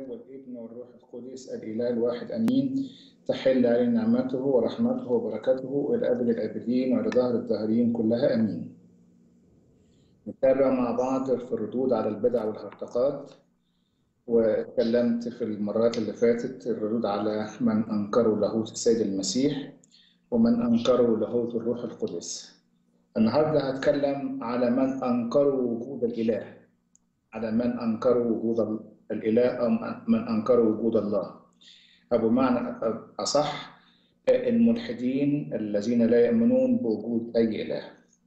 الآب والابن والروح القدس الإله الواحد أمين. تحل علينا نعمته ورحمته وبركاته إلى أبد الآبدين وإلى دهر الداهرين كلها أمين. نتابع مع بعض في الردود على البدع والهرطقات، واتكلمت في المرات اللي فاتت الردود على من أنكروا لاهوت السيد المسيح ومن أنكروا لاهوت الروح القدس. النهارده هتكلم على من أنكروا وجود الإله، على من أنكروا وجود الإله أو من أنكروا وجود الله، أو بمعنى أصح الملحدين الذين لا يؤمنون بوجود أي إله.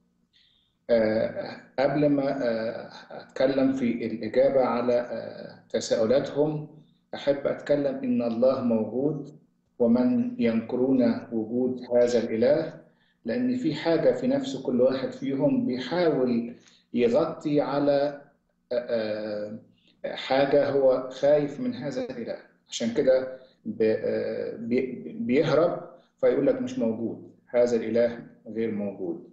قبل ما أتكلم في الإجابة على تساؤلاتهم، أحب أتكلم إن الله موجود ومن ينكرون وجود هذا الإله، لأن في حاجة في نفس كل واحد فيهم بيحاول يغطي على حاجة هو خايف من هذا الإله، عشان كده بيهرب فيقول لك مش موجود، هذا الإله غير موجود.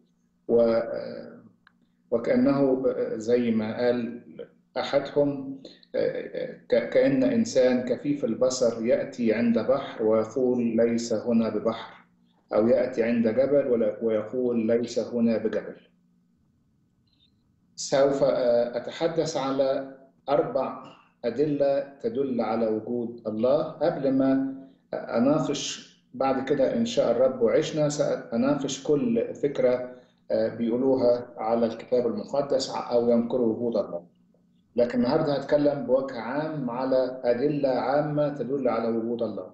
وكأنه زي ما قال أحدهم، كأن إنسان كفيف البصر يأتي عند بحر ويقول ليس هنا ببحر، أو يأتي عند جبل ويقول ليس هنا بجبل. سوف أتحدث على 4 أدلة تدل على وجود الله قبل ما أناقش بعد كده إن شاء الرب وعشنا سأناقش كل فكرة بيقولوها على الكتاب المقدس أو ينكروا وجود الله. لكن النهارده هتكلم بوجه عام على أدلة عامة تدل على وجود الله.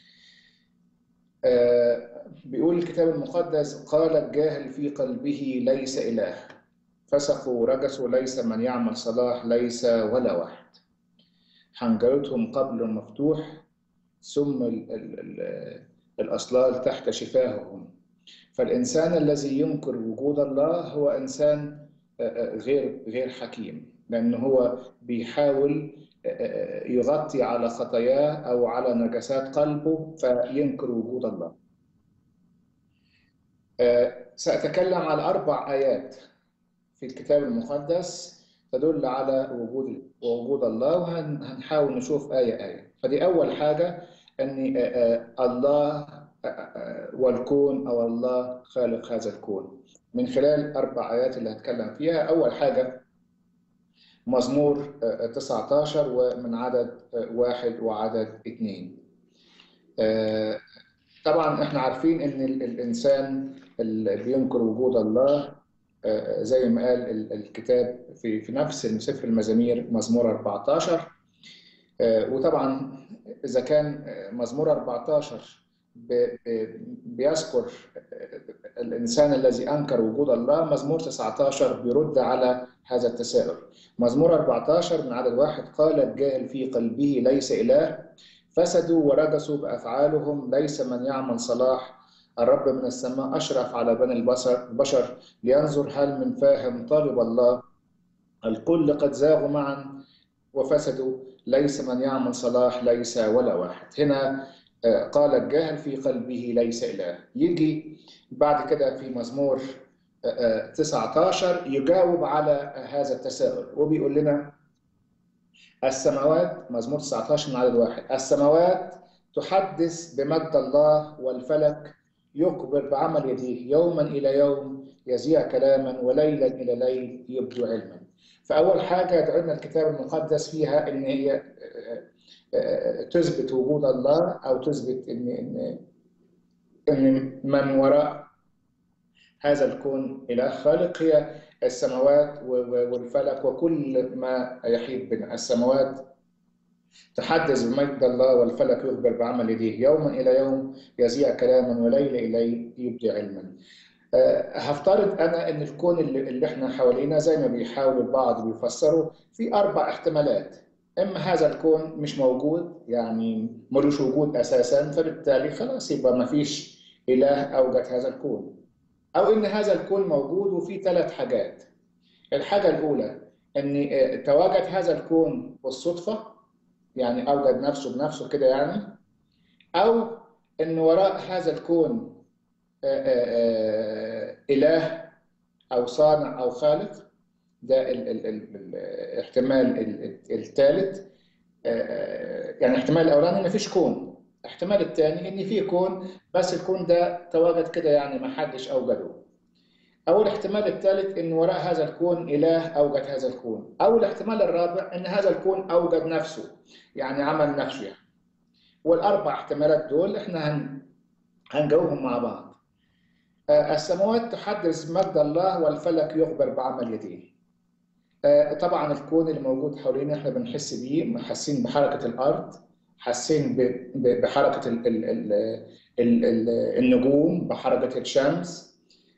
بيقول الكتاب المقدس: قال الجاهل في قلبه ليس إله، فسقوا ورجسوا، ليس من يعمل صلاح، ليس ولا واحد. حنجرتهم قبل مفتوح، ثم الأصلال تحت شفاههم. فالإنسان الذي ينكر وجود الله هو إنسان غير حكيم، لأنه هو بيحاول يغطي على خطاياه أو على نجاسات قلبه فينكر وجود الله. سأتكلم على 4 آيات في الكتاب المقدس تدل على وجود الله، وهنحاول نشوف آية آية. فدي أول حاجة، أن الله والكون أو الله خالق هذا الكون من خلال 4 آيات اللي هتكلم فيها. أول حاجة مزمور 19 ومن عدد 1 وعدد 2. طبعا احنا عارفين ان الانسان اللي بينكر وجود الله زي ما قال الكتاب في نفس سفر المزامير مزمور 14، وطبعا اذا كان مزمور 14 بيذكر الانسان الذي انكر وجود الله، مزمور 19 بيرد على هذا التساؤل. مزمور 14 من عدد 1: قال الجاهل في قلبه ليس إله، فسدوا ورجسوا بأفعالهم، ليس من يعمل صلاح. الرب من السماء أشرف على بني البشر لينظر هل من فاهم طالب الله. الكل قد زاغوا معا وفسدوا، ليس من يعمل صلاح، ليس ولا واحد. هنا قال الجاهل في قلبه ليس إله. يجي بعد كده في مزمور 19 يجاوب على هذا التساؤل وبيقول لنا: السماوات، مزمور 19 من عدد 1: السماوات تحدث بمجد الله، والفلك يخبر بعمل يديه. يوما إلى يوم يذيع كلاما، وليلا إلى ليل يبدو علما. فأول حاجة يدعونا الكتاب المقدس فيها إن هي تثبت وجود الله، أو تثبت إن من وراء هذا الكون إله خالق، هي السماوات والفلك وكل ما يحيط بنا. السماوات تحدث بمجد الله، والفلك يخبر بعمل يديه. يوما إلى يوم يذيع كلاما، وليل إلى ليل يبدي علما. هفترض أنا إن الكون اللي إحنا حوالينا زي ما بيحاول البعض بيفسروا في 4 احتمالات: إما هذا الكون مش موجود، يعني ملوش وجود أساسا، فبالتالي خلاص يبقى ما فيش إله أوجد هذا الكون، أو إن هذا الكون موجود وفي 3 حاجات. الحاجة الأولى إن تواجد هذا الكون بالصدفة، يعني أوجد نفسه بنفسه كده يعني، أو إن وراء هذا الكون إله أو صانع أو خالق. ده الاحتمال الثالث. يعني الاحتمال الاولاني ما فيش كون، الاحتمال الثاني ان في كون بس الكون ده تواجد كده يعني ما حدش اوجده، او الاحتمال الثالث ان وراء هذا الكون اله اوجد هذا الكون، او الاحتمال الرابع ان هذا الكون اوجد نفسه يعني عمل نفسه يعني. والاربع احتمالات دول احنا هنجاوبهم مع بعض. السماوات تحدث مجد الله والفلك يخبر بعمل يديه. طبعا الكون اللي موجود حوالينا احنا بنحس بيه، حاسين بحركه الارض، حاسين بحركه النجوم، بحركه الشمس.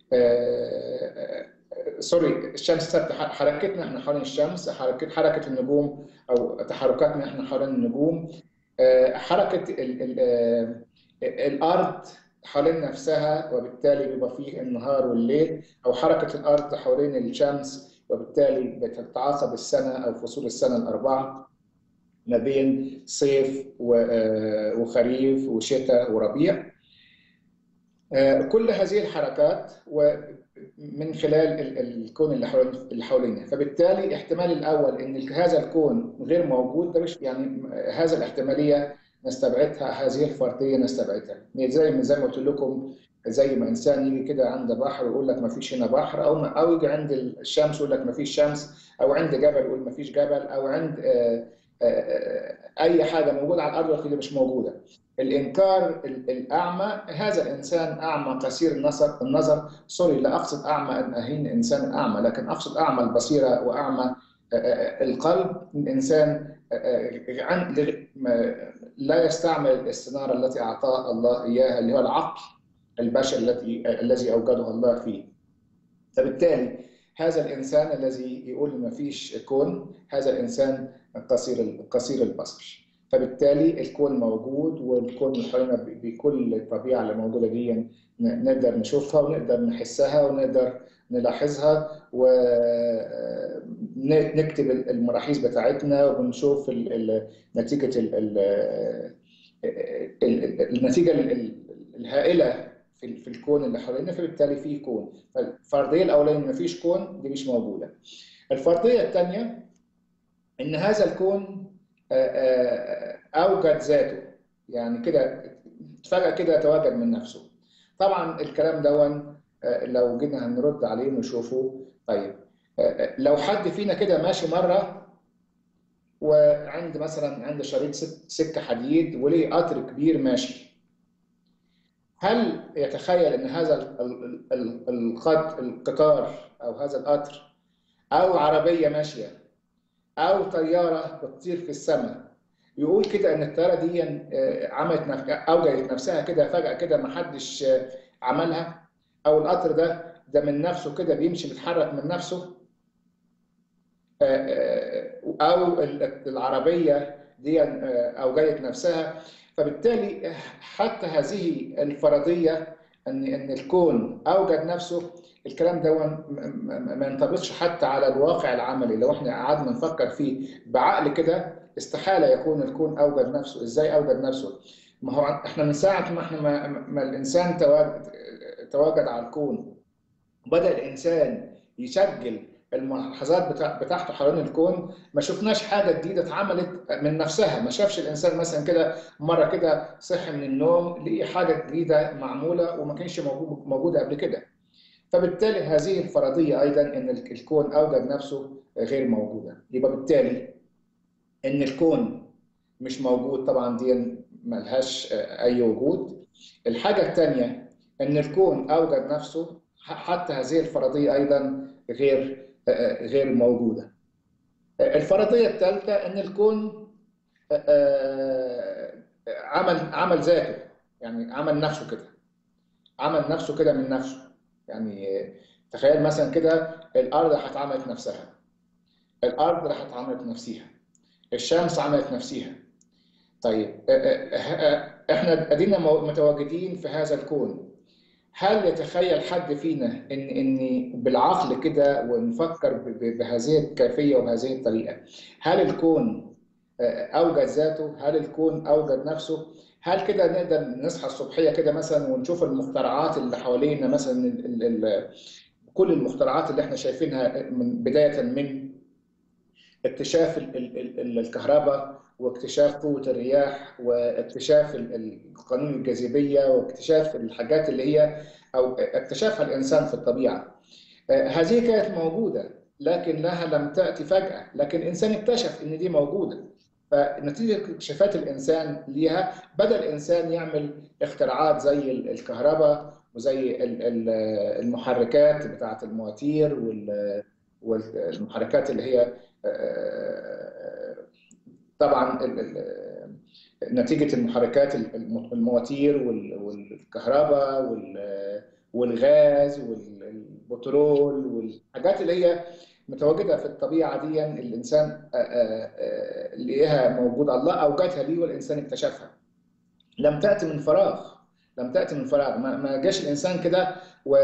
سوري، الشمس ثابته، حركتنا احنا حوالين الشمس، حركه النجوم او تحركاتنا احنا حوالين النجوم، حركه الارض حوالين نفسها وبالتالي بيبقى فيه النهار والليل، او حركه الارض حوالين الشمس وبالتالي بتتعاقب السنه او فصول السنه الاربعه ما بين صيف وخريف وشتاء وربيع. كل هذه الحركات من خلال الكون اللي حوالينا، فبالتالي احتمال الاول ان هذا الكون غير موجود ده مش يعني هذا الاحتماليه نستبعدها، هذه الفرضيه نستبعدها. زي ما قلت لكم، زي ما انسان يجي كده عند بحر ويقول لك ما فيش هنا بحر، او يجي عند الشمس يقول لك ما فيش شمس، او عند جبل يقول ما فيش جبل، او عند اي حاجه موجوده على الارض اللي مش موجوده. الانكار الاعمى، هذا الانسان اعمى قصير النظر، سوري لا اقصد اعمى ان اهين انسان اعمى، لكن اقصد اعمى البصيره واعمى القلب. الانسان لا يستعمل الاستناره التي اعطاه الله اياها، اللي هو العقل البشري الذي اوجده الله فيه. فبالتالي هذا الانسان الذي يقول ما فيش كون، هذا الانسان قصير البصر. فبالتالي الكون موجود، والكون اللي حوالينا بكل الطبيعه اللي موجوده دي نقدر نشوفها ونقدر نحسها ونقدر نلاحظها، ونكتب المراحيز بتاعتنا ونشوف نتيجه النتيجه الهائله في الكون اللي حوالينا. فبالتالي في كون. فالفرضيه الاولانيه ما فيش كون دي مش موجوده. الفرضيه الثانيه ان هذا الكون اوجد ذاته، يعني كده فجاه كده تواجد من نفسه. طبعا الكلام ده لو جينا هنرد عليه ونشوفه. طيب لو حد فينا كده ماشي مره وعند مثلا عند شريط سكه حديد وليه قطر كبير ماشي، هل يتخيل ان هذا القطار او هذا القطر او عربيه ماشيه او طياره بتطير في السماء يقول كده ان الطياره دي اوجدت نفسها كده فجاه كده ما حدش عملها، او القطر ده من نفسه كده بيمشي بيتحرك من نفسه، او العربيه دي اوجدت نفسها؟ فبالتالي حتى هذه الفرضيه ان الكون اوجد نفسه، الكلام ده ما ينطبقش حتى على الواقع العملي. لو احنا قعدنا نفكر فيه بعقل كده استحاله يكون الكون اوجد نفسه. ازاي اوجد نفسه؟ ما هو احنا من ساعه ما احنا ما الانسان تواجد على الكون، بدأ الانسان يسجل الملاحظات بتاعته حوالين الكون، ما شفناش حاجه جديده اتعملت من نفسها. ما شافش الانسان مثلا كده مره كده صحي من النوم لقي حاجه جديده معموله وما كانش موجوده قبل كده. فبالتالي هذه الفرضيه ايضا ان الكون اوجد نفسه غير موجوده. يبقى بالتالي ان الكون مش موجود طبعا دي ملهاش اي وجود. الحاجه الثانيه ان الكون اوجد نفسه، حتى هذه الفرضيه ايضا غير موجوده. الفرضيه الثالثه ان الكون عمل ذاته، يعني عمل نفسه كده، عمل نفسه كده من نفسه. يعني تخيل مثلا كده الارض عملت نفسها، الارض راحت عملت نفسها، الشمس عملت نفسها. طيب احنا ادينا متواجدين في هذا الكون. هل يتخيل حد فينا ان بالعقل كده ونفكر بهذه الكيفيه وبهذه الطريقه، هل الكون اوجد ذاته؟ هل الكون اوجد نفسه؟ هل كده نقدر نصحى الصبحيه كده مثلا ونشوف المخترعات اللي حوالينا، مثلا كل المخترعات اللي احنا شايفينها من بدايه من اكتشاف الكهرباء، واكتشاف قوة الرياح، واكتشاف قانون الجاذبية، واكتشاف الحاجات اللي هي أو اكتشفها الإنسان في الطبيعة. هذه كانت موجودة لكنها لم تأتي فجأة، لكن الإنسان اكتشف إن دي موجودة. فنتيجة اكتشافات الإنسان ليها بدأ الإنسان يعمل اختراعات زي الكهرباء، وزي المحركات بتاعة المواتير، والمحركات اللي هي طبعا نتيجة المحركات المواتير والكهرباء والغاز والبترول والحاجات اللي هي متواجدة في الطبيعة دي، الإنسان لقيها موجودة، الله أوجدها ليه والإنسان اكتشفها. لم تأتي من فراغ، لم تأتي من فراغ. ما جاش الإنسان كده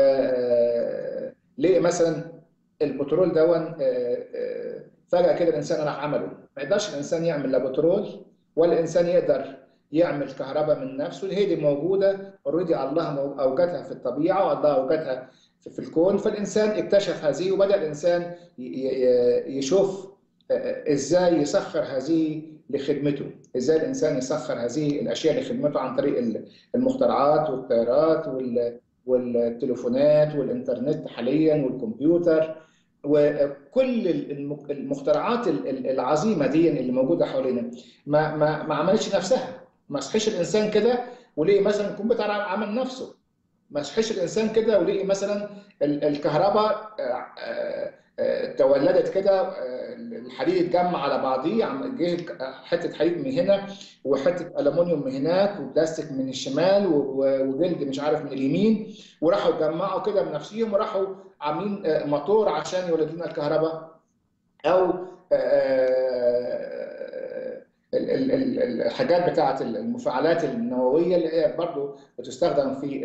وليه مثلا البترول دون فجأة كده الإنسان راح عمله. ما يقدرش الإنسان يعمل لا بترول، ولا الإنسان يقدر يعمل كهرباء من نفسه. هي دي موجودة اوريدي، الله أوجدها في الطبيعة، والله أوجدها في الكون. فالإنسان اكتشف هذه، وبدأ الإنسان يشوف إزاي يسخر هذه لخدمته، ازاي الانسان يسخر هذه الاشياء لخدمته عن طريق المخترعات والطيارات والتليفونات والانترنت حاليا والكمبيوتر، وكل المخترعات العظيمه دي اللي موجوده حوالينا. ما عملتش نفسها، ما صحيش الانسان كده وليه مثلا الكمبيوتر عمل نفسه. ما صحيش الانسان كده ولقي مثلا الكهرباء تولدت كده، الحديد اتجمع على بعضيه، جه حته حديد من هنا، وحته الومنيوم من هناك، وبلاستيك من الشمال، وجلد مش عارف من اليمين، وراحوا اتجمعوا كده بنفسهم، وراحوا عاملين موتور عشان يولد لنا الكهرباء. او الحاجات بتاعه المفاعلات النوويه اللي هي برضه بتستخدم في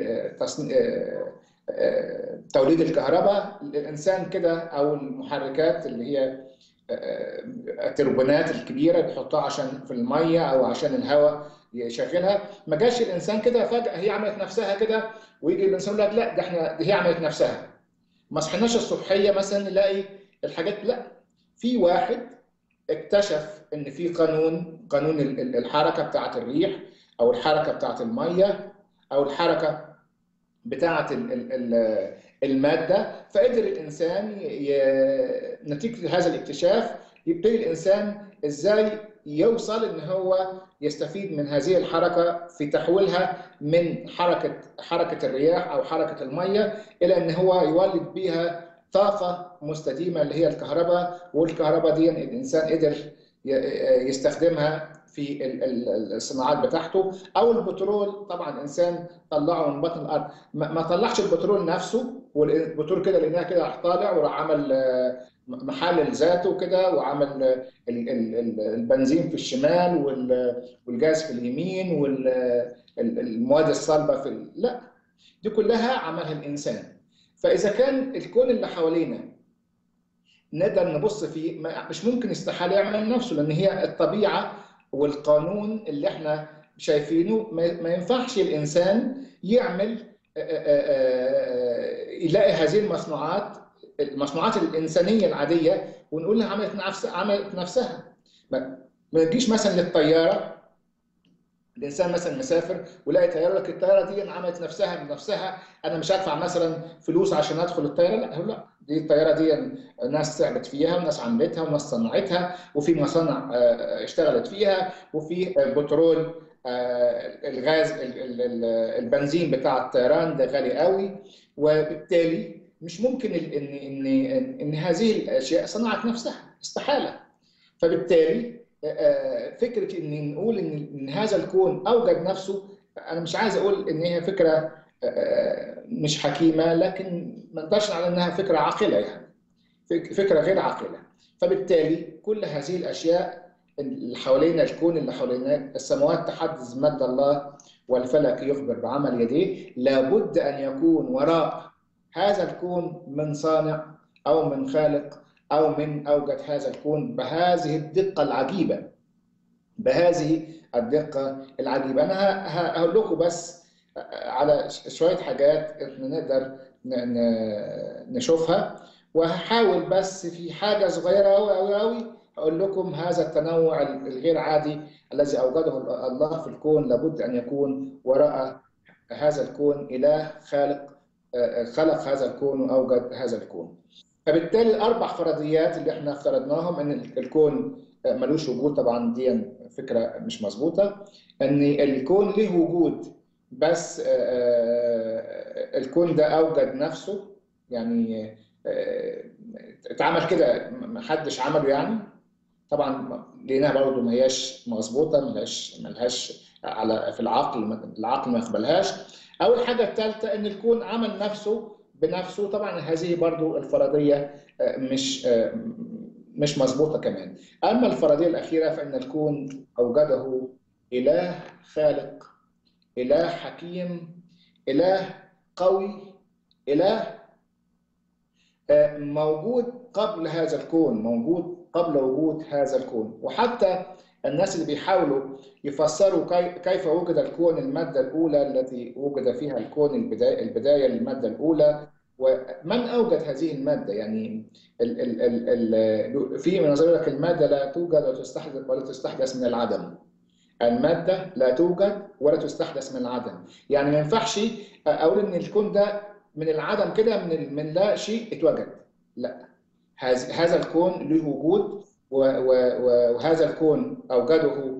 توليد الكهرباء للانسان كده، او المحركات اللي هي التوربينات الكبيره بيحطها عشان في الميه او عشان الهواء يشغلها. ما جاش الانسان كده فجاه هي عملت نفسها كده، ويجي الانسان يقول لك لا ده احنا هي عملت نفسها. ما صحيناش الصبحيه مثلا نلاقي الحاجات، لا، في واحد اكتشف ان في قانون الحركه بتاعه الريح، او الحركه بتاعه الميه، او الحركه بتاعه الماده. فقدر الانسان نتيجه هذا الاكتشاف يبتدي الانسان ازاي يوصل ان هو يستفيد من هذه الحركه في تحويلها من حركه الرياح او حركه الميه الى ان هو يولد بيها طاقه مستديمه اللي هي الكهرباء. والكهرباء دي الانسان قدر يستخدمها في الصناعات بتاعته. او البترول طبعا الانسان طلعه من بطن الارض، ما طلعش البترول نفسه، والبترول كده لانها كده راح طالع وراح عمل محل ذاته كده، وعمل البنزين في الشمال والجاز في اليمين والمواد الصلبه في لا، دي كلها عملها الانسان. فاذا كان الكون اللي حوالينا نقدر نبص فيه، مش ممكن استحاله يعمل نفسه، لان هي الطبيعه والقانون اللي احنا شايفينه ما ينفعش الانسان يعمل يلاقي هذه المصنوعات الانسانيه العاديه ونقول لها عملت نفسها. ما تجيش مثلا للطياره، الانسان مثلا مسافر ولاقي طياره، لك الطياره دي عملت نفسها بنفسها، انا مش هدفع مثلا فلوس عشان ادخل الطياره. لا، دي الطياره دي ناس تعبت فيها، وناس عملتها، وناس صنعتها، وفي مصانع اشتغلت فيها، وفي بترول، الغاز، البنزين بتاع الطيران ده غالي قوي. وبالتالي مش ممكن ان هذه الاشياء صنعت نفسها، استحاله. فبالتالي فكره ان نقول ان هذا الكون اوجد نفسه، انا مش عايز اقول ان هي فكره مش حكيمه، لكن ما نقدرش على انها فكره عاقله، يعني فكره غير عاقله. فبالتالي كل هذه الاشياء اللي حوالينا، الكون اللي حوالينا، السماوات تحدث مجد الله، والفلك يخبر بعمل يديه، لابد ان يكون وراء هذا الكون من صانع او من خالق او من اوجد هذا الكون بهذه الدقه العجيبه، بهذه الدقه العجيبه. انا هقول لكم بس على شويه حاجات احنا نقدر نشوفها، وهحاول بس في حاجه صغيره قوي قوي قوي هقول لكم هذا التنوع الغير عادي الذي أوجده الله في الكون لابد أن يكون وراء هذا الكون إله خالق، خلق هذا الكون وأوجد هذا الكون. فبالتالي الأربع فرضيات اللي احنا افترضناهم إن الكون ملوش وجود، طبعا دي فكرة مش مظبوطة. إن الكون له وجود بس الكون ده أوجد نفسه، يعني اتعمل كده محدش عمله يعني. طبعا لقيناها برضه ما هياش مظبوطه، ملهاش على في العقل ما يقبلهاش. اول حاجه الثالثه ان الكون عمل نفسه بنفسه، طبعا هذه برضه الفرضيه مش مظبوطه كمان. اما الفرضيه الاخيره فان الكون اوجده اله خالق، اله حكيم، اله قوي، اله موجود قبل هذا الكون، موجود قبل وجود هذا الكون. وحتى الناس اللي بيحاولوا يفسروا كيف وجد الكون، المادة الأولى التي وجد فيها الكون، البداية للمادة الأولى، ومن أوجد هذه المادة. يعني في نظرية لك المادة لا توجد ولا تستحدث من العدم. المادة لا توجد ولا تستحدث من العدم. يعني ما ينفعش أقول إن الكون ده من العدم كده، من لا شيء اتوجد. لا، هذا الكون له وجود، وهذا الكون اوجده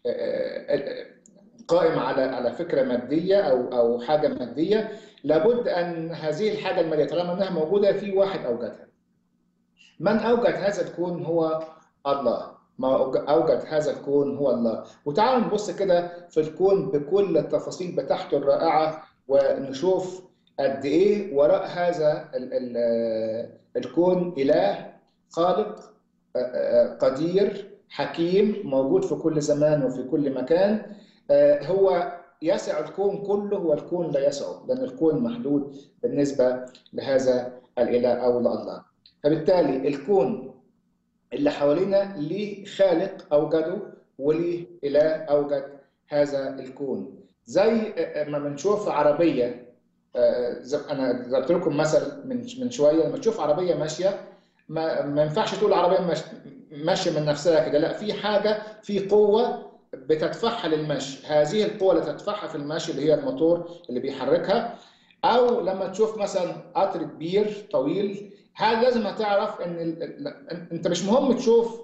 قائم على فكره ماديه او حاجه ماديه. لابد ان هذه الحاجه الماديه طالما انها موجوده في واحد اوجدها. من اوجد هذا الكون هو الله. ما اوجد هذا الكون هو الله. وتعالوا نبص كده في الكون بكل التفاصيل بتاعته الرائعه، ونشوف قد ايه وراء هذا الكون اله خالق قدير حكيم موجود في كل زمان وفي كل مكان. هو يسع الكون كله، والكون لا يسعه لان الكون محدود بالنسبه لهذا الاله او لله. فبالتالي الكون اللي حوالينا ليه خالق اوجده، وليه اله اوجد هذا الكون. زي ما بنشوف عربيه، انا ضربت لكم مثل من شويه، لما تشوف عربيه ماشيه ما ينفعش تقول عربيه ماشيه من نفسها كده، لا، في حاجه، في قوه بتدفعها للمشي. هذه القوه اللي تدفعها في المشي اللي هي الموتور اللي بيحركها. او لما تشوف مثلا قطر كبير طويل، هل لازم هتعرف ان انت مش مهم تشوف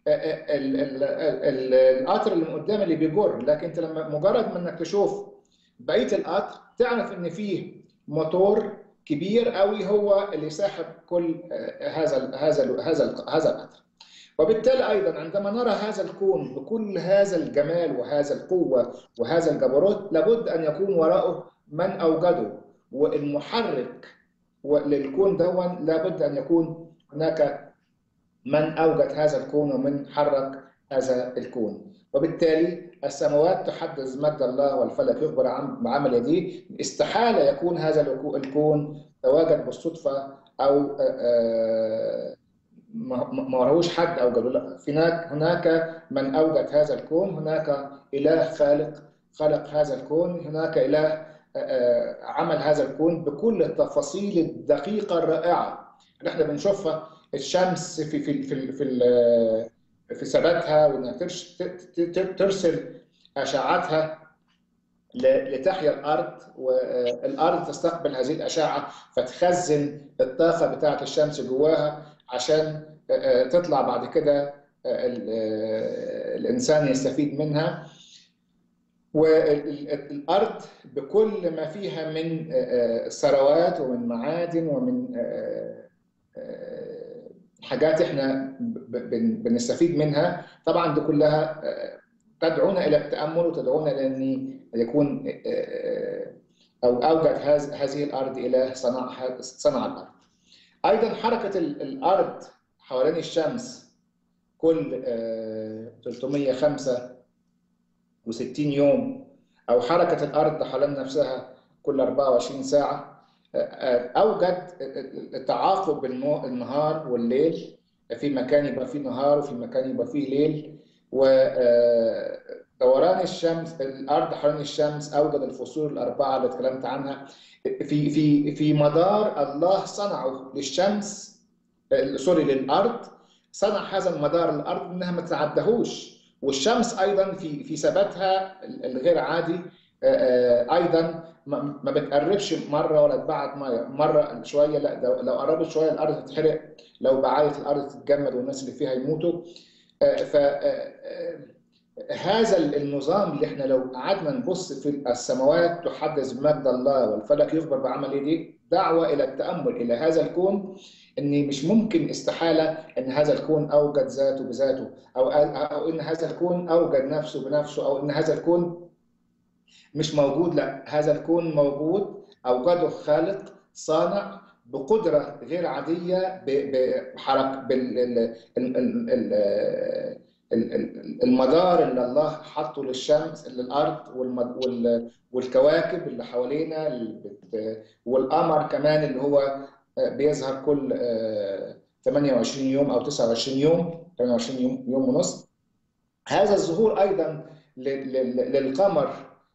القطر اللي من قدام اللي بيجر، لكن انت لما مجرد ما انك تشوف بقيه القطر تعرف ان فيه موتور كبير قوي هو اللي ساحب كل هذا القطر. وبالتالي ايضا عندما نرى هذا الكون بكل هذا الجمال وهذا القوه وهذا الجبروت، لابد ان يكون وراءه من اوجده. والمحرك للكون دون لابد ان يكون هناك من اوجد هذا الكون ومن حرك هذا الكون. وبالتالي السماوات تحدث مجد الله والفلك يخبر عن عمل يديه. استحاله يكون هذا الكون تواجد بالصدفه او ما وراهوش حد اوجده. لا، هناك من اوجد هذا الكون، هناك اله خلق هذا الكون، هناك اله عمل هذا الكون بكل التفاصيل الدقيقه الرائعه اللي احنا بنشوفها. الشمس في ثباتها، وانها ترسل اشعتها لتحيا الارض، والارض تستقبل هذه الاشعه فتخزن الطاقه بتاعه الشمس جواها عشان تطلع بعد كده الانسان يستفيد منها. والارض بكل ما فيها من ثروات ومن معادن ومن حاجات احنا بنستفيد منها. طبعا دي كلها تدعونا الى التامل، وتدعونا لان يكون او اوجد هذه الارض اله صنع الارض. ايضا حركه الارض حوالين الشمس كل 365 يوم، او حركه الارض حوالين نفسها كل 24 ساعه، اوجد تعاقب بين النهار والليل. في مكان يبقى فيه نهار وفي مكان يبقى فيه ليل. ودوران الشمس، الارض حوالين الشمس، اوجد الفصول الاربعه اللي اتكلمت عنها. في مدار الله صنعه للشمس، سوري، للارض صنع هذا المدار الارض انها ما تتعدهوش، والشمس ايضا في ثباتها الغير عادي ايضا ما بتقربش مره ولا تبعد مره شويه، لا لو قربت شويه الارض تتحرق، لو بعدت الارض تتجمد والناس اللي فيها يموتوا. ف هذا النظام اللي احنا لو قعدنا نبص في السماوات تحدث بمجد الله والفلك يخبر بعمل يديه، دعوه الى التامل الى هذا الكون، ان مش ممكن استحاله ان هذا الكون اوجد ذاته بذاته، او ان هذا الكون اوجد نفسه بنفسه، او ان هذا الكون مش موجود. لا، هذا الكون موجود، اوجده خالق صانع بقدره غير عاديه، بحركه المدار اللي الله حطه للشمس للارض، والكواكب اللي حوالينا، والقمر كمان اللي هو بيظهر كل 28 يوم او 29 يوم، 28 يوم ونص. هذا الظهور ايضا للقمر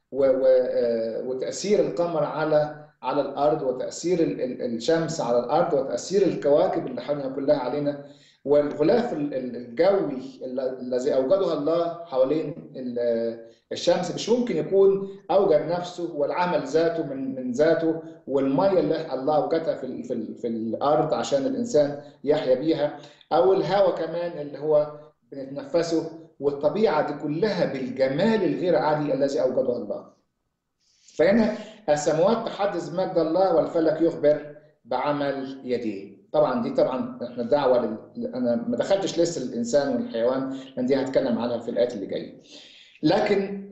وتاثير القمر على الارض، وتاثير الشمس على الارض، وتاثير الكواكب اللي حوالينا كلها علينا، والغلاف الجوي الذي اوجده الله حوالين الشمس مش ممكن يكون اوجد نفسه والعمل ذاته من ذاته، والميه اللي الله اوجدها في الارض عشان الانسان يحيا بيها، او الهواء كمان اللي هو بنتنفسه، والطبيعه دي كلها بالجمال الغير عادي الذي اوجده الله. فهنا السماوات تحدث مجد الله والفلك يخبر بعمل يديه. طبعا دي طبعا احنا الدعوه انا ما دخلتش لسه الانسان والحيوان، لان دي هتكلم عنها في الايات اللي جايه. لكن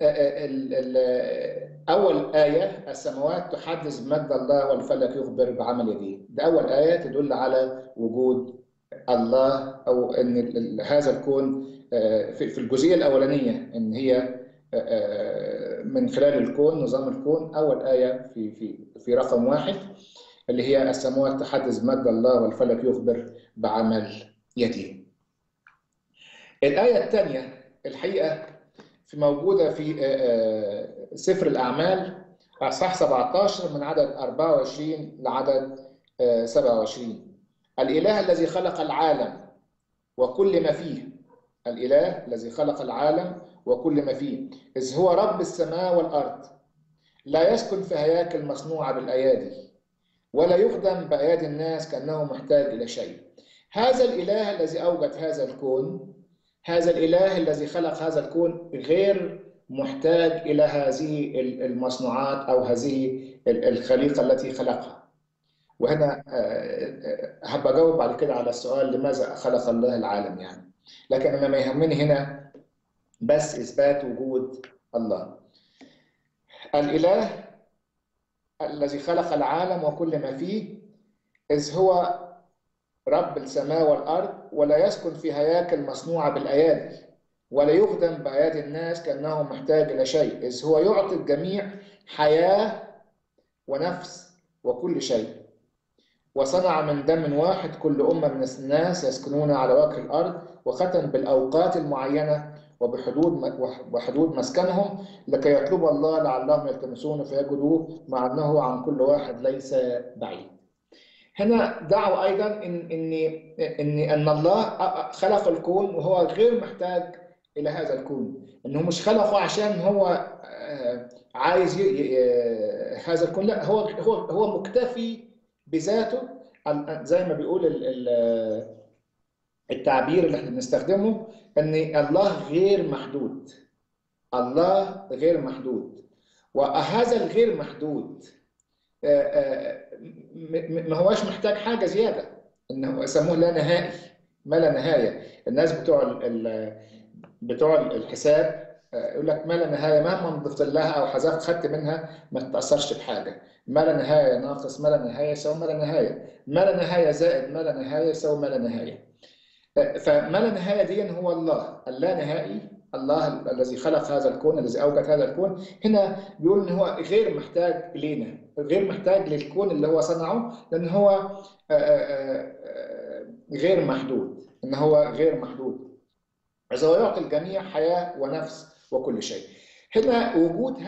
اول ايه السماوات تحدث بمجد الله والفلك يخبر بعمل يديه، ده اول ايه تدل على وجود الله، او ان هذا الكون في الجزئيه الاولانيه ان هي من خلال الكون، نظام الكون. اول ايه في رقم 1 اللي هي السماوات تحدث بمجد الله والفلك يخبر بعمل يديه. الايه الثانيه الحقيقه موجوده في سفر الاعمال اصحاح 17 من عدد 24 لعدد 27. الاله الذي خلق العالم وكل ما فيه، الاله الذي خلق العالم وكل ما فيه، إذ هو رب السماء والأرض، لا يسكن في هياكل مصنوعة بالأيادي، ولا يخدم بأيادي الناس كأنه محتاج إلى شيء. هذا الإله الذي أوجد هذا الكون، هذا الإله الذي خلق هذا الكون غير محتاج إلى هذه المصنوعات أو هذه الخليقة التي خلقها. وهنا هبقى أجاوب بعد كده على السؤال لماذا خلق الله العالم يعني، لكن أنا ما يهمني هنا بس إثبات وجود الله. الإله الذي خلق العالم وكل ما فيه، إذ هو رب السماء والأرض، ولا يسكن في هياكل مصنوعة بالأيادي، ولا يخدم بأيادي الناس كأنه محتاج إلى شيء، إذ هو يعطي الجميع حياة ونفس وكل شيء. وصنع من دم واحد كل أمة من الناس يسكنون على وجه الأرض، وختم بالأوقات المعينة وحدود مسكنهم لكي يطلب الله لعلهم يلتمسون فيجدوه، مع أنه عن كل واحد ليس بعيد. هنا دعوة أيضا إن الله خلق الكون وهو غير محتاج إلى هذا الكون، إنه مش خلقه عشان هو عايز هذا الكون، لا، هو مكتفي بذاته، زي ما بيقول التعبير اللي احنا بنستخدمه ان الله غير محدود. الله غير محدود، وهذا الغير محدود ما هوش محتاج حاجه زياده، انه يسموه لا نهائي، ما لا نهايه. الناس بتوع الحساب يقول لك ما لا نهايه، مهما ضفت لها او حذفت خدت منها ما تتاثرش بحاجه. ما لا نهايه ناقص ما لا نهايه يساوي ما لا نهايه، ما لا نهايه زائد ما لا نهايه يساوي ما لا نهايه. فما لا نهايه دي هو الله اللا نهائي، الله الذي خلق هذا الكون، الذي اوجد هذا الكون. هنا بيقول ان هو غير محتاج الينا، غير محتاج للكون اللي هو صنعه، لان هو غير محدود، ان هو غير محدود، إذا هو يعطي الجميع حياه ونفس وكل شيء. هنا وجود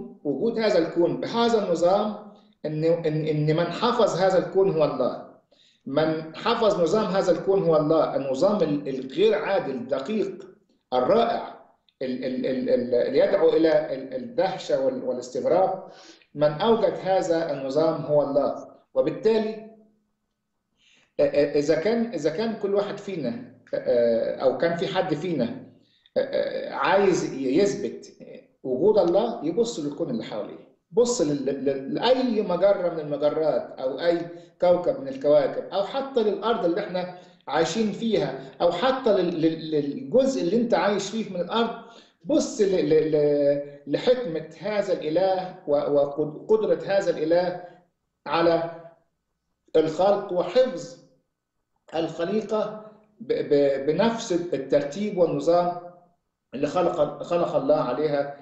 هذا الكون بهذا النظام، ان من حفظ هذا الكون هو الله. من حفظ نظام هذا الكون هو الله، النظام الغير عادل الدقيق الرائع اللي يدعو إلى الدهشة والاستغراب. من أوجد هذا النظام هو الله. وبالتالي إذا كان كل واحد فينا أو كان في حد فينا عايز يثبت وجود الله، يبص للكون اللي حواليه، بص لأي مجرة من المجرات أو أي كوكب من الكواكب، أو حتى للأرض اللي احنا عايشين فيها، أو حتى للجزء اللي انت عايش فيه من الأرض. بص لحكمة هذا الإله وقدرة هذا الإله على الخلق وحفظ الخليقة بنفس الترتيب والنظام اللي خلق الله عليها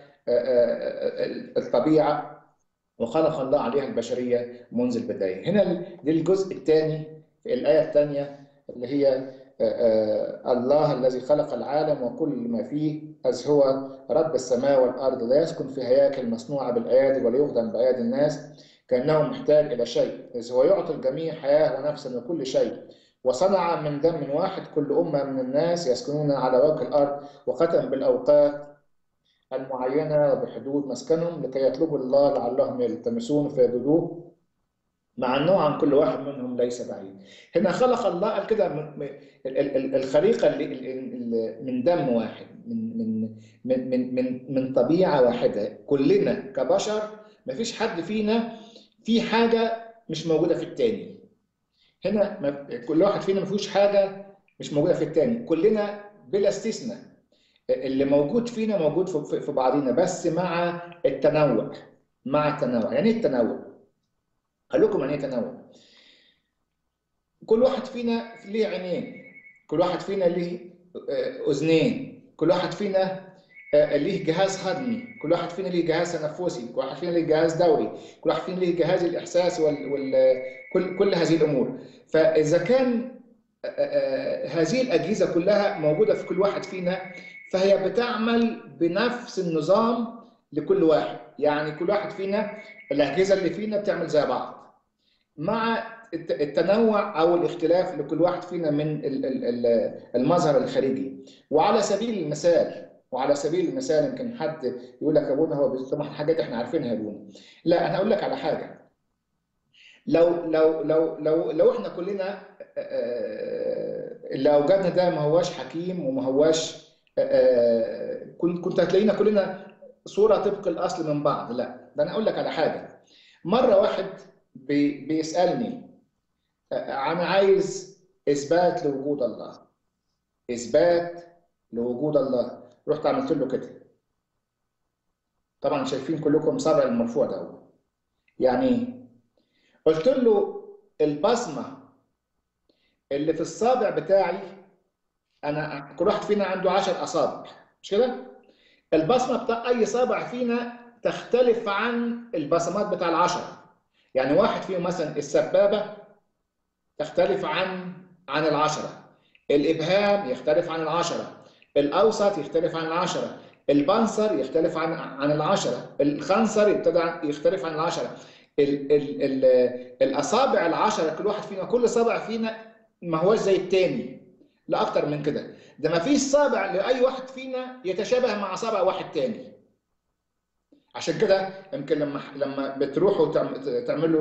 الطبيعة، وخلق الله عليها البشرية منذ البداية. هنا للجزء الثاني في الآية الثانية اللي هي الله الذي خلق العالم وكل ما فيه، إذ هو رب السماء والأرض، لا يسكن في هياكل مصنوعة بالأيادي ولا يخدم بأيادي الناس كأنه محتاج إلى شيء، إذ هو يعطي الجميع حياة ونفسا وكل شيء، وصنع من دم واحد كل أمة من الناس يسكنون على وجه الأرض، وختم بالأوقات المعينة وبحدود مسكنهم لكي يطلبوا الله لعلهم يلتمسون فيجدوه، مع أنه عن كل واحد منهم ليس بعيد. هنا خلق الله قال كده الخليقة اللي من دم واحد، من طبيعة واحدة، كلنا كبشر مفيش حد فينا في حاجة مش موجودة في التاني. هنا كل واحد فينا مفيش حاجة مش موجودة في التاني، كلنا بلا استثناء اللي موجود فينا موجود في بعضنا، بس مع التنوع. مع التنوع. يعني ايه التنوع؟ هقول لكم يعني ايه تنوع. كل واحد فينا ليه عينين، كل واحد فينا ليه اذنين، كل واحد فينا ليه جهاز هضمي، كل واحد فينا ليه جهاز تنفسي، كل واحد فينا ليه جهاز دوري، كل واحد فينا ليه جهاز الاحساس كل هذه الامور. فاذا كان هذه الاجهزه كلها موجوده في كل واحد فينا، فهي بتعمل بنفس النظام لكل واحد. يعني كل واحد فينا الاجهزه اللي فينا بتعمل زي بعض، مع التنوع او الاختلاف لكل واحد فينا من المظهر الخارجي. وعلى سبيل المثال يمكن حد يقول لك يا ابونا هو طبعا حاجات احنا عارفينها يا ابونا. لا، انا اقول لك على حاجه. لو احنا كلنا اللي اوجدنا ده ما هواش حكيم وما هواش كنت هتلاقينا كلنا صوره طبق الاصل من بعض. لا، ده انا اقول لك على حاجه. مره واحد بيسالني انا عايز اثبات لوجود الله، اثبات لوجود الله. رحت عملت له كده. طبعا شايفين كلكم صابع المرفوع ده. يعني قلت له البصمه اللي في الصابع بتاعي، انا كل واحد فينا عنده 10 اصابع، مش كده؟ البصمه بتاع اي صابع فينا تختلف عن البصمات بتاع العشرة. يعني واحد فيهم مثلا السبابه تختلف عن العشرة، الابهام يختلف عن العشرة، الاوسط يختلف عن العشرة، البنصر يختلف عن العشرة، الخنصر يختلف عن العشرة. الاصابع العشرة كل واحد فينا، كل صابع فينا ما هوش زي التاني، لا اكتر من كده. ده ما فيش صابع لاي واحد فينا يتشابه مع صابع واحد تاني. عشان كده يمكن لما بتروحوا تعملوا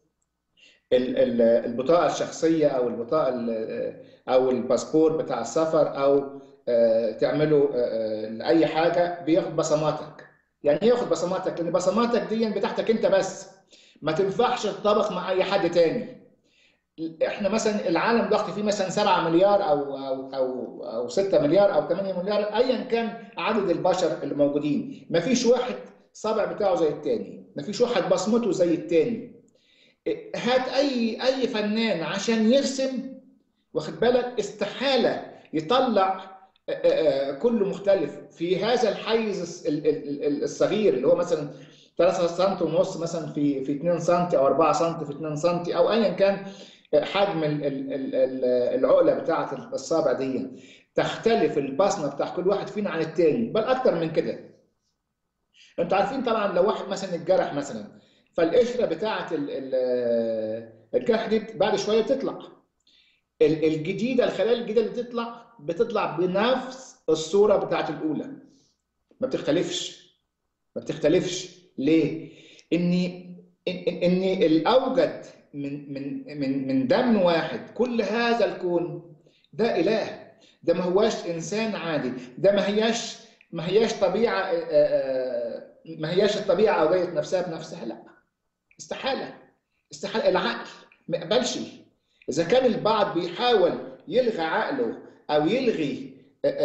البطاقه الشخصيه او البطاقه او الباسبور بتاع السفر، او تعملوا لاي حاجه، بياخد بصماتك. يعني ايه ياخد بصماتك؟ لان بصماتك دي بتاعتك انت بس، ما تنفعش تطبق مع اي حد تاني. احنا مثلا العالم ضغط فيه مثلا 7 مليار او 6 مليار او 8 مليار، ايا كان عدد البشر اللي موجودين، ما فيش واحد صابع بتاعه زي التاني، ما فيش واحد بصمته زي التاني. هات اي فنان عشان يرسم، واخد بالك، استحاله يطلع كله مختلف في هذا الحيز الصغير اللي هو مثلا 3 سم ونص مثلا في 2 سم، او 4 سم في 2 سم، او ايا كان حجم العقله بتاعه الصابع دي. تختلف البصمه بتاع كل واحد فينا عن التاني، بل اكتر من كده. انتوا عارفين طبعا لو واحد مثلا اتجرح مثلا، فالقشره بتاعه الجرح دي بعد شويه بتطلع، الجديده، الخلايا الجديده اللي بتطلع بنفس الصوره بتاعت الاولى، ما بتختلفش. ما بتختلفش ليه؟ ان الاوجد من دم واحد كل هذا الكون، ده اله. ده ما هواش انسان عادي، ده ما هياش طبيعه، ما هياش الطبيعه اوجدت نفسها بنفسها، لا، استحاله. استحاله، العقل ما يقبلش. اذا كان البعض بيحاول يلغي عقله او يلغي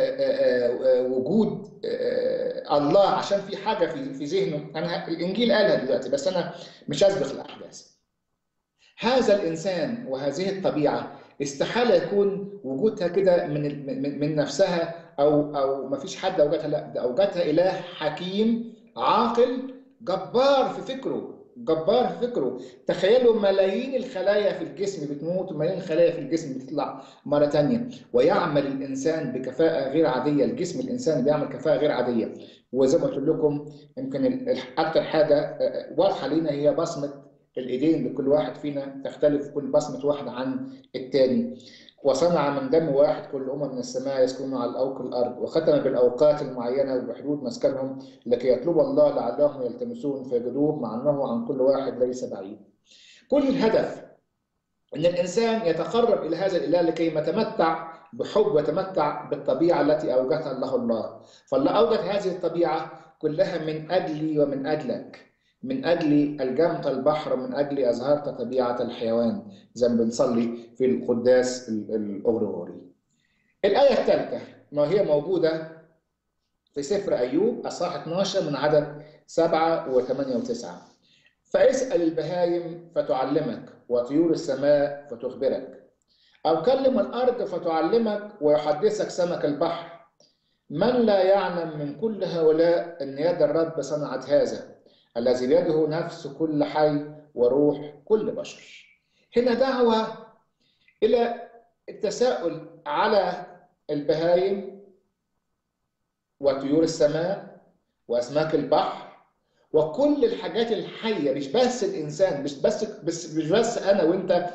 وجود الله عشان في حاجه في ذهنه، انا الانجيل قالها دلوقتي بس انا مش هسبق الاحداث. هذا الانسان وهذه الطبيعه استحاله يكون وجودها كده من نفسها، او ما فيش حد اوجدها، لا، ده اوجدها اله حكيم عاقل جبار في فكره. جبار في فكره. تخيلوا ملايين الخلايا في الجسم بتموت، وملايين الخلايا في الجسم بتطلع مرة تانية، ويعمل الإنسان بكفاءة غير عادية. الجسم الإنسان بيعمل كفاءة غير عادية. وزي ما قلت لكم، يمكن أكتر حاجة واضحة لينا هي بصمة الإيدين لكل واحد فينا، تختلف كل بصمة واحد عن التاني. وصنع من دم واحد كل من السماء يسكنون على الأوك الأرض، وختم بالأوقات المعينة وبحدود مسكنهم لكي يطلبوا الله لعلهم يلتمسون فيجدوه، مع أنه عن كل واحد ليس بعيد. كل الهدف أن الإنسان يتقرب إلى هذا الإله لكي يتمتع بحب ويتمتع بالطبيعة التي أوجدها الله. فالله أوجد هذه الطبيعة كلها من أجلي ومن أجلك، من أجل الجمت البحر، من أجل أزهرت طبيعة الحيوان، زي ما بنصلي في القداس الأغريغوري. الآية الثالثة ما هي موجودة في سفر أيوب أصحاح 12 من عدد 7 و8 و9. فاسأل البهايم فتعلمك، وطيور السماء فتخبرك، أو كلم الأرض فتعلمك، ويحدثك سمك البحر. من لا يعلم من كل هؤلاء أن يد الرب صنعت هذا، الذي بيده نفس كل حي وروح كل بشر. هنا دعوة إلى التساؤل على البهايم وطيور السماء وأسماك البحر وكل الحاجات الحية، مش بس الإنسان، مش بس أنا وأنت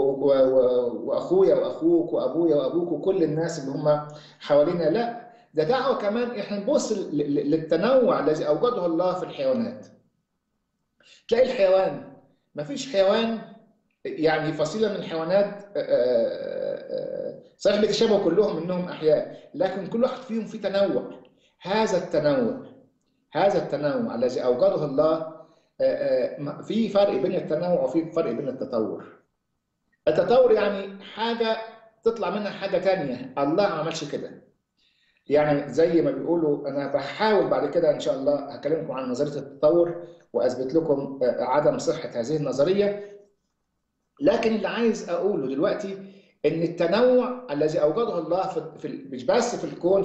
وأخويا وأخوك وأبويا وأبوك وكل الناس اللي هم حوالينا، لا، ده دعوة كمان إحنا نبص للتنوع الذي أوجده الله في الحيوانات. تلاقي الحيوان، ما فيش حيوان يعني فصيلة من الحيوانات صحيح بيتشابهوا كلهم انهم احياء، لكن كل واحد فيهم في تنوع. هذا التنوع الذي اوجده الله، في فرق بين التنوع وفي فرق بين التطور. التطور يعني حاجة تطلع منها حاجة تانية، الله ما عملش كده. يعني زي ما بيقولوا، انا بحاول بعد كده ان شاء الله هكلمكم عن نظرية التطور واثبت لكم عدم صحة هذه النظرية. لكن اللي عايز اقوله دلوقتي ان التنوع الذي اوجده الله مش بس في الكون،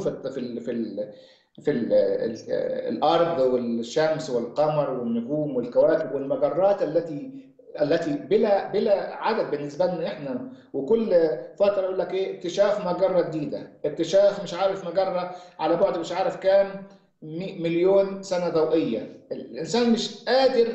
الارض والشمس والقمر والنجوم والكواكب والمجرات التي بلا عدد بالنسبه لنا احنا. وكل فتره يقول لك ايه، اكتشاف مجره جديده، اكتشاف مش عارف مجره على بعد مش عارف كام مليون سنه ضوئيه. الانسان مش قادر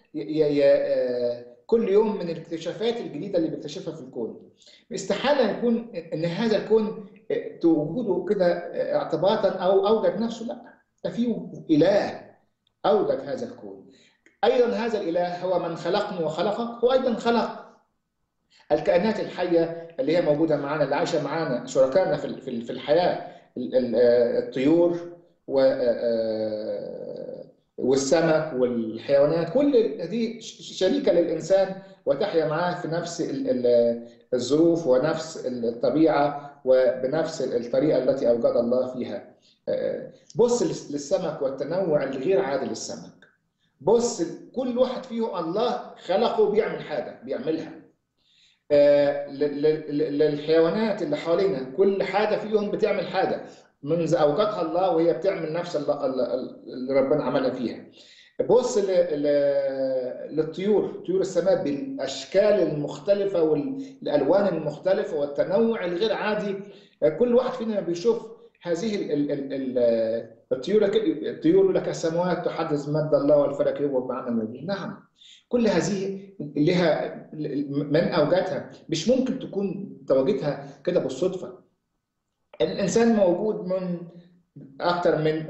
كل يوم من الاكتشافات الجديده اللي بيكتشفها في الكون. استحاله يكون ان هذا الكون توجده كده اعتباطا او اوجد نفسه، لا، ده فيه اله اوجد هذا الكون. ايضا هذا الاله هو من خلقني وخلقك، هو ايضا خلق الكائنات الحيه اللي هي موجوده معانا، اللي عايشه معانا، شركائنا في الحياه، الطيور والسمك والحيوانات، كل دي شريكه للانسان وتحيا معاه في نفس الظروف ونفس الطبيعه وبنفس الطريقه التي اوجد الله فيها. بص للسمك والتنوع الغير عادي للسمك. بص كل واحد فيهم الله خلقه بيعمل حاجه بيعملها. للحيوانات اللي حوالينا كل حاجه فيهم بتعمل حاجه منذ اوجدها الله، وهي بتعمل نفس اللي ربنا عملها فيها. بص للطيور، طيور السماء بالاشكال المختلفه والالوان المختلفه والتنوع الغير عادي. كل واحد فينا بيشوف هذه الطيور لك السماوات تحدث مجد الله والفلك يوم معنا. نعم، كل هذه لها من اوجاتها، مش ممكن تكون تواجدها كده بالصدفه. الانسان موجود من اكثر من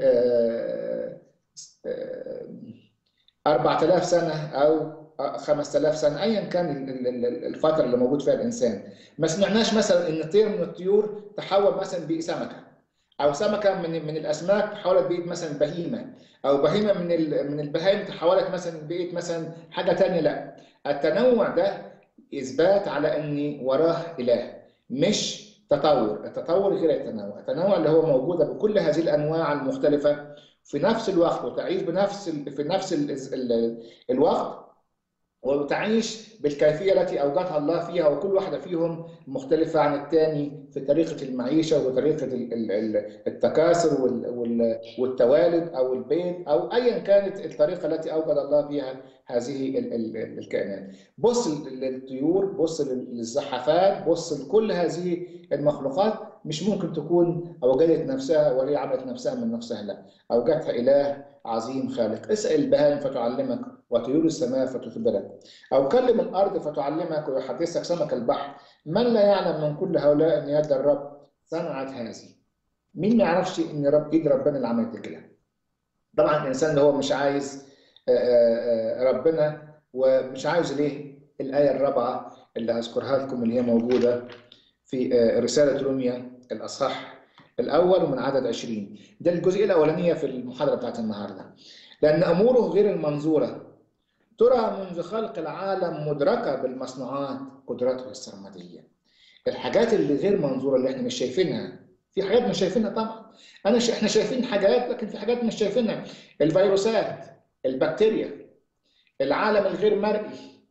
4000 سنه او 5000 سنه، ايا كان الفتره اللي موجود فيها الانسان. ما سمعناش مثلا ان طير من الطيور تحول مثلا بقي سمكه، او سمكه من الاسماك تحولت بقيت مثلا بهيمه، او بهيمه من البهائم تحولت مثلا بقيت مثلا حاجه ثانيه. لا، التنوع ده اثبات على ان وراه اله، مش تطور. التطور غير التنوع. التنوع اللي هو موجوده بكل هذه الانواع المختلفه في نفس الوقت، وتعيش في نفس الوقت، وتعيش بالكيفية التي أوجدها الله فيها، وكل واحدة فيهم مختلفة عن الثاني في طريقة المعيشة وطريقة التكاثر والتوالد أو البيض، أو أيا كانت الطريقة التي أوجد الله فيها هذه الكائنات. بص للطيور، بص للزحافات، بص لكل هذه المخلوقات، مش ممكن تكون أوجدت نفسها وهي عملت نفسها من نفسها، لا، أوجدها إله عظيم خالق. اسأل البهائم فتعلمك، وطيور السماء فتخبرك، أو كلم الأرض فتعلمك، ويحدثك سمك البحر. من لا يعلم من كل هؤلاء أن يد الرب صنعت هذه؟ مين ما يعرفش إن إيد ربنا اللي عملت كده؟ طبعا الإنسان اللي هو مش عايز ربنا، ومش عايز ليه الآية الرابعة اللي هذكرها لكم، اللي هي موجودة في رسالة روميا الأصحاح الأول ومن عدد 20. ده الجزئية الأولانية في المحاضرة بتاعت النهاردة. لأن أموره غير المنظورة ترى منذ خلق العالم مدركة بالمصنوعات قدرته السرمدية. الحاجات اللي غير منظورة اللي احنا مش شايفينها، في حاجات مش شايفينها طبعا. احنا شايفين حاجات، لكن في حاجات مش شايفينها. الفيروسات، البكتيريا، العالم الغير مرئي،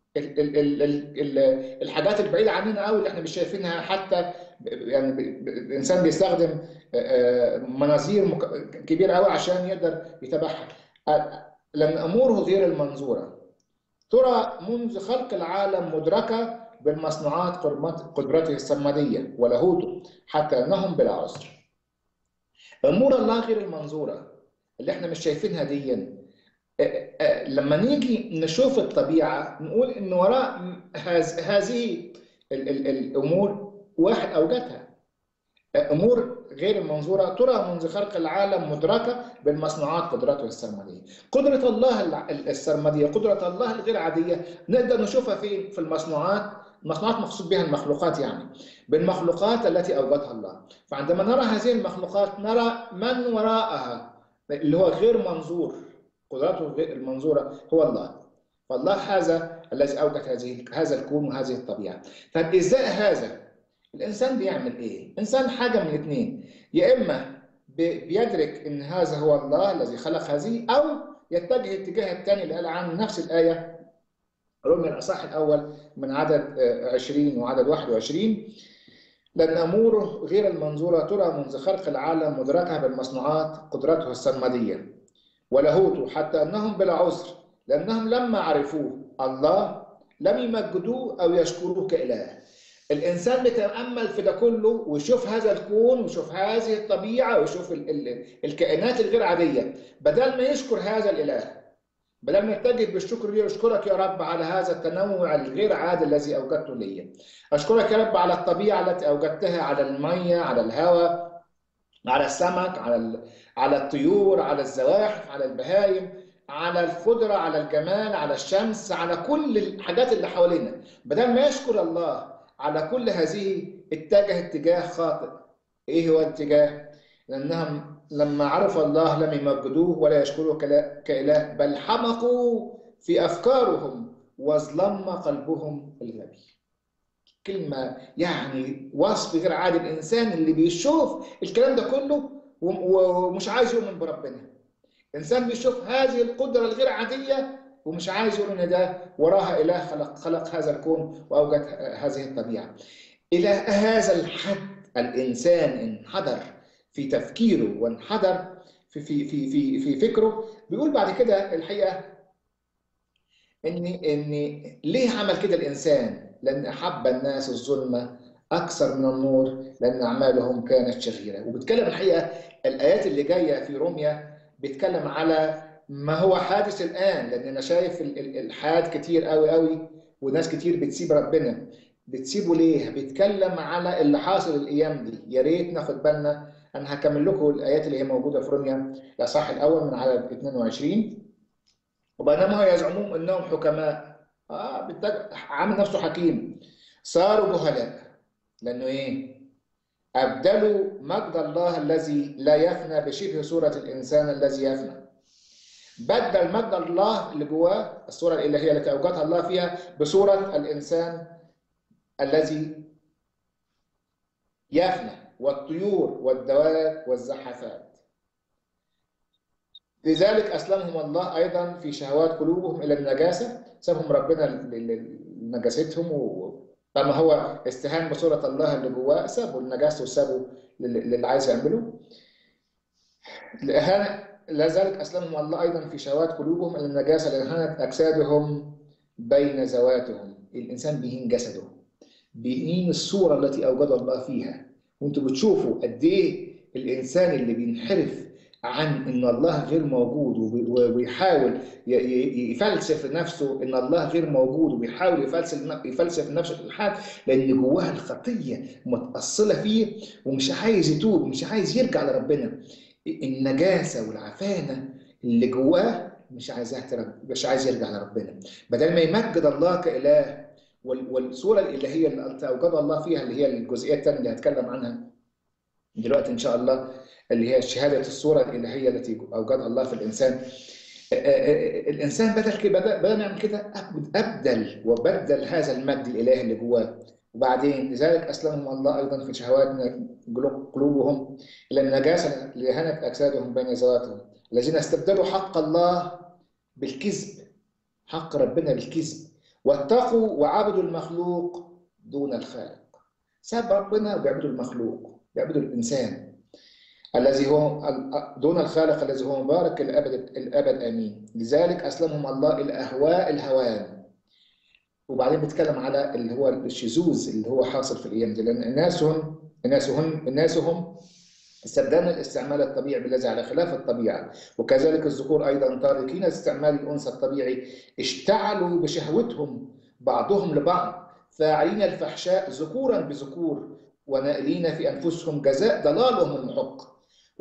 الحاجات البعيدة عننا قوي اللي احنا مش شايفينها حتى. يعني الانسان بيستخدم مناظير كبيرة قوي عشان يقدر يتابعها. لأن أموره غير المنظورة ترى منذ خلق العالم مدركة بالمصنوعات قدرته السرمدية ولاهوته، حتى أنهم بلا عذر. أمور الله غير المنظورة اللي احنا مش شايفينها دي، لما نيجي نشوف الطبيعة نقول إن وراء هذه الأمور واحد أوجدها. أمور غير المنظورة ترى منذ خلق العالم مدركة بالمصنوعات قدرته السرمدية. قدرة الله السرمدية، قدرة الله الغير عادية، نقدر نشوفها في المصنوعات. المصنوعات مقصود بها المخلوقات، يعني بالمخلوقات التي أوجدها الله. فعندما نرى هذه المخلوقات نرى من وراءها اللي هو غير منظور. قدرته غير المنظورة هو الله. فالله هذا الذي أوجد هذا الكون وهذه الطبيعة. فإزاي هذا؟ الإنسان بيعمل إيه؟ إنسان حاجة من الاثنين، يا إما بيدرك إن هذا هو الله الذي خلق هذه، أو يتجه الاتجاه الثاني اللي قال عنه نفس الآية رمي الأصحاح الأول من عدد 20 وعدد 21. لأن أموره غير المنظورة ترى منذ خلق العالم مدركة بالمصنوعات قدرته السرمدية ولاهوته، حتى أنهم بلا عذر، لأنهم لما عرفوه الله لم يمجدوه أو يشكروه كإله. الإنسان بيتأمل في ده كله ويشوف هذا الكون ويشوف هذه الطبيعة ويشوف الكائنات الغير عادية، بدل ما يشكر هذا الإله، بدل ما يتجه بالشكر ليه، أشكرك يا رب على هذا التنوع الغير عادي الذي أوجدته لي. أشكرك يا رب على الطبيعة التي أوجدتها، على المية، على الهواء، على السمك، على الطيور، على الزواحف، على البهائم، على الخضرة، على الجمال، على الشمس، على كل الحاجات اللي حوالينا. بدل ما يشكر الله على كل هذه اتجاه خاطئ. ايه هو الاتجاه؟ لانهم لما عرفوا الله لم يمجدوه ولا يشكروه كإله، بل حمقوا في افكارهم وظلم قلبهم الغبي. كلمة يعني وصف غير عادي. الانسان اللي بيشوف الكلام ده كله ومش عايز يؤمن بربنا، انسان بيشوف هذه القدرة الغير عادية ومش عايز يقول ان ده وراها اله خلق هذا الكون واوجد هذه الطبيعه. الى هذا الحد الانسان انحدر في تفكيره وانحدر في فكره. بيقول بعد كده الحقيقه ان ليه عمل كده الانسان؟ لان احب الناس الظلمه اكثر من النور لان اعمالهم كانت شريره. وبتكلم الحقيقه الايات اللي جايه في روميا بيتكلم على ما هو حادث الآن، لأن أنا شايف الحاد كتير قوي قوي، وناس كتير بتسيب ربنا. بتسيبه ليه؟ بيتكلم على اللي حاصل الايام دي. يا ريت ناخد بالنا. انا هكمل لكم الايات اللي هي موجوده في روميا الاصحاح الاول من عدد 22. وبينما يزعمون انهم حكماء، عامل نفسه حكيم، صاروا جهلاء. لانه ايه؟ ابدلوا مجد الله الذي لا يفنى بشبه صوره الانسان الذي يفنى. بدل مجد الله اللي جواه، الصوره الالهيه التي اوجدها الله فيها، بصوره الانسان الذي يفنى، والطيور والدواب والزحافات. لذلك أسلمهم الله أيضا في شهوات قلوبهم إلى النجاسة. سابهم ربنا لنجاستهم، لما هو استهان بصورة الله اللي جواه سابوا النجاسة وسابوا للي عايز يعمله. لذلك أسلمهم الله أيضا في شهوات قلوبهم إلى النجاسة لإهانة أجسادهم بين ذواتهم. الإنسان بيهين جسده، بيهين الصورة التي أوجد الله فيها. وأنتوا بتشوفوا قد إيه الإنسان اللي بينحرف عن إن الله غير موجود ويحاول يفلسف نفسه إن الله غير موجود، وبيحاول يفلسف نفسه في الحال، لأن جواه الخطية متأصلة فيه ومش عايز يتوب ومش عايز يرجع لربنا. النجاسة والعفانة اللي جواه مش عايز يرجع لربنا. بدل ما يمجد الله كإله والصورة الإلهية اللي أوجدها الله فيها، اللي هي الجزئية الثانية اللي هتكلم عنها دلوقتي إن شاء الله، اللي هي شهادة الصورة الإلهية التي أوجدها الله في الإنسان. الإنسان بدل يعمل كده، وبدل هذا المجد الإلهي اللي جواه. وبعدين لذلك أسلمهم الله أيضا في شهوات قلوبهم إلى النجاسة لإهانة أجسادهم بين ذواتهم، الذين استبدلوا حق الله بالكذب، حق ربنا بالكذب، واتقوا وعبدوا المخلوق دون الخالق. ساب ربنا وبيعبدوا المخلوق، بيعبدوا الإنسان الذي هو دون الخالق الذي هو مبارك الأبد آمين. لذلك أسلمهم الله إلى أهواء الهوان. وبعدين بيتكلم على اللي هو الشذوذ اللي هو حاصل في الأيام دي، لأن الناسهم استبدلنا الاستعمال الطبيعي بالذي على خلاف الطبيعة. وكذلك الذكور أيضا تاركين استعمال الأنثى الطبيعي، اشتعلوا بشهوتهم بعضهم لبعض، فاعلين الفحشاء ذكورا بذكور، ونائلين في أنفسهم جزاء ضلالهم المحق.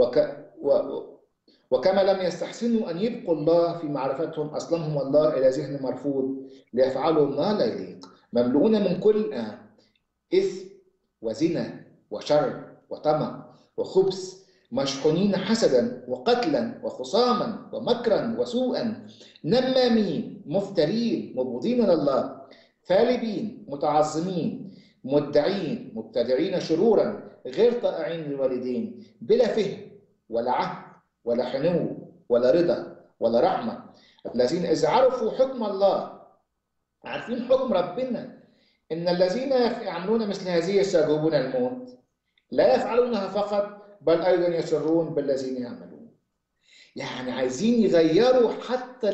وكما لم يستحسنوا أن يبقوا الله في معرفتهم، أسلمهم الله إلى ذهن مرفوض ليفعلوا ما لا يليق، مملؤون من كل إثم وزنا وشر وطمع وخبث، مشحونين حسدا وقتلا وخصاما ومكرا وسوءا، نمامين مفترين مبغضين لله، ثالبين متعظمين مدعين مبتدعين شرورا، غير طائعين للوالدين، بلا فهم ولا عهد ولا حنو ولا رضا ولا رحمة، الذين إذ عرفوا حكم الله، عارفين حكم ربنا، إن الذين يعملون مثل هذه يستوجبون الموت، لا يفعلونها فقط بل أيضا يسرون بالذين يعملون. يعني عايزين يغيروا حتى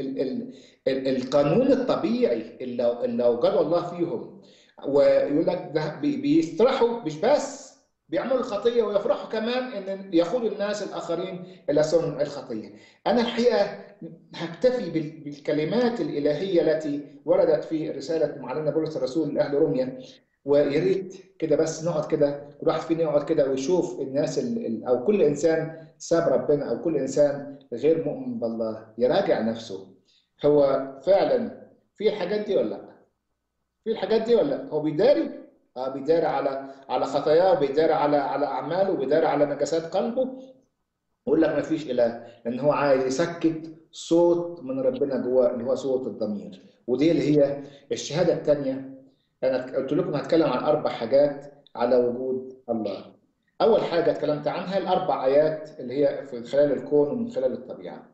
القانون الطبيعي اللي أوجده الله فيهم. ويقول لك ده بيسترحوا، مش بس بيعملوا الخطيه ويفرحوا كمان ان يقودوا الناس الاخرين الى صنع الخطيه. انا الحقيقه هكتفي بالكلمات الالهيه التي وردت في رساله معلمنا بولس الرسول لاهل روميا. ويا ريت كده بس نقعد كده، كل واحد فينا يقعد كده ويشوف الناس او كل انسان ساب ربنا او كل انسان غير مؤمن بالله يراجع نفسه. هو فعلا في الحاجات دي ولا لا؟ في الحاجات دي ولا لا؟ هو بيداري؟ بيداري على خطاياه، وبيداري على اعماله، وبيداري على نجاسات قلبه. يقول لك ما فيش اله، لان هو عايز يسكت صوت من ربنا جواه اللي هو صوت الضمير. ودي اللي هي الشهاده الثانيه. انا قلت لكم هتكلم عن 4 حاجات على وجود الله. اول حاجه اتكلمت عنها ال4 ايات اللي هي في خلال الكون ومن خلال الطبيعه.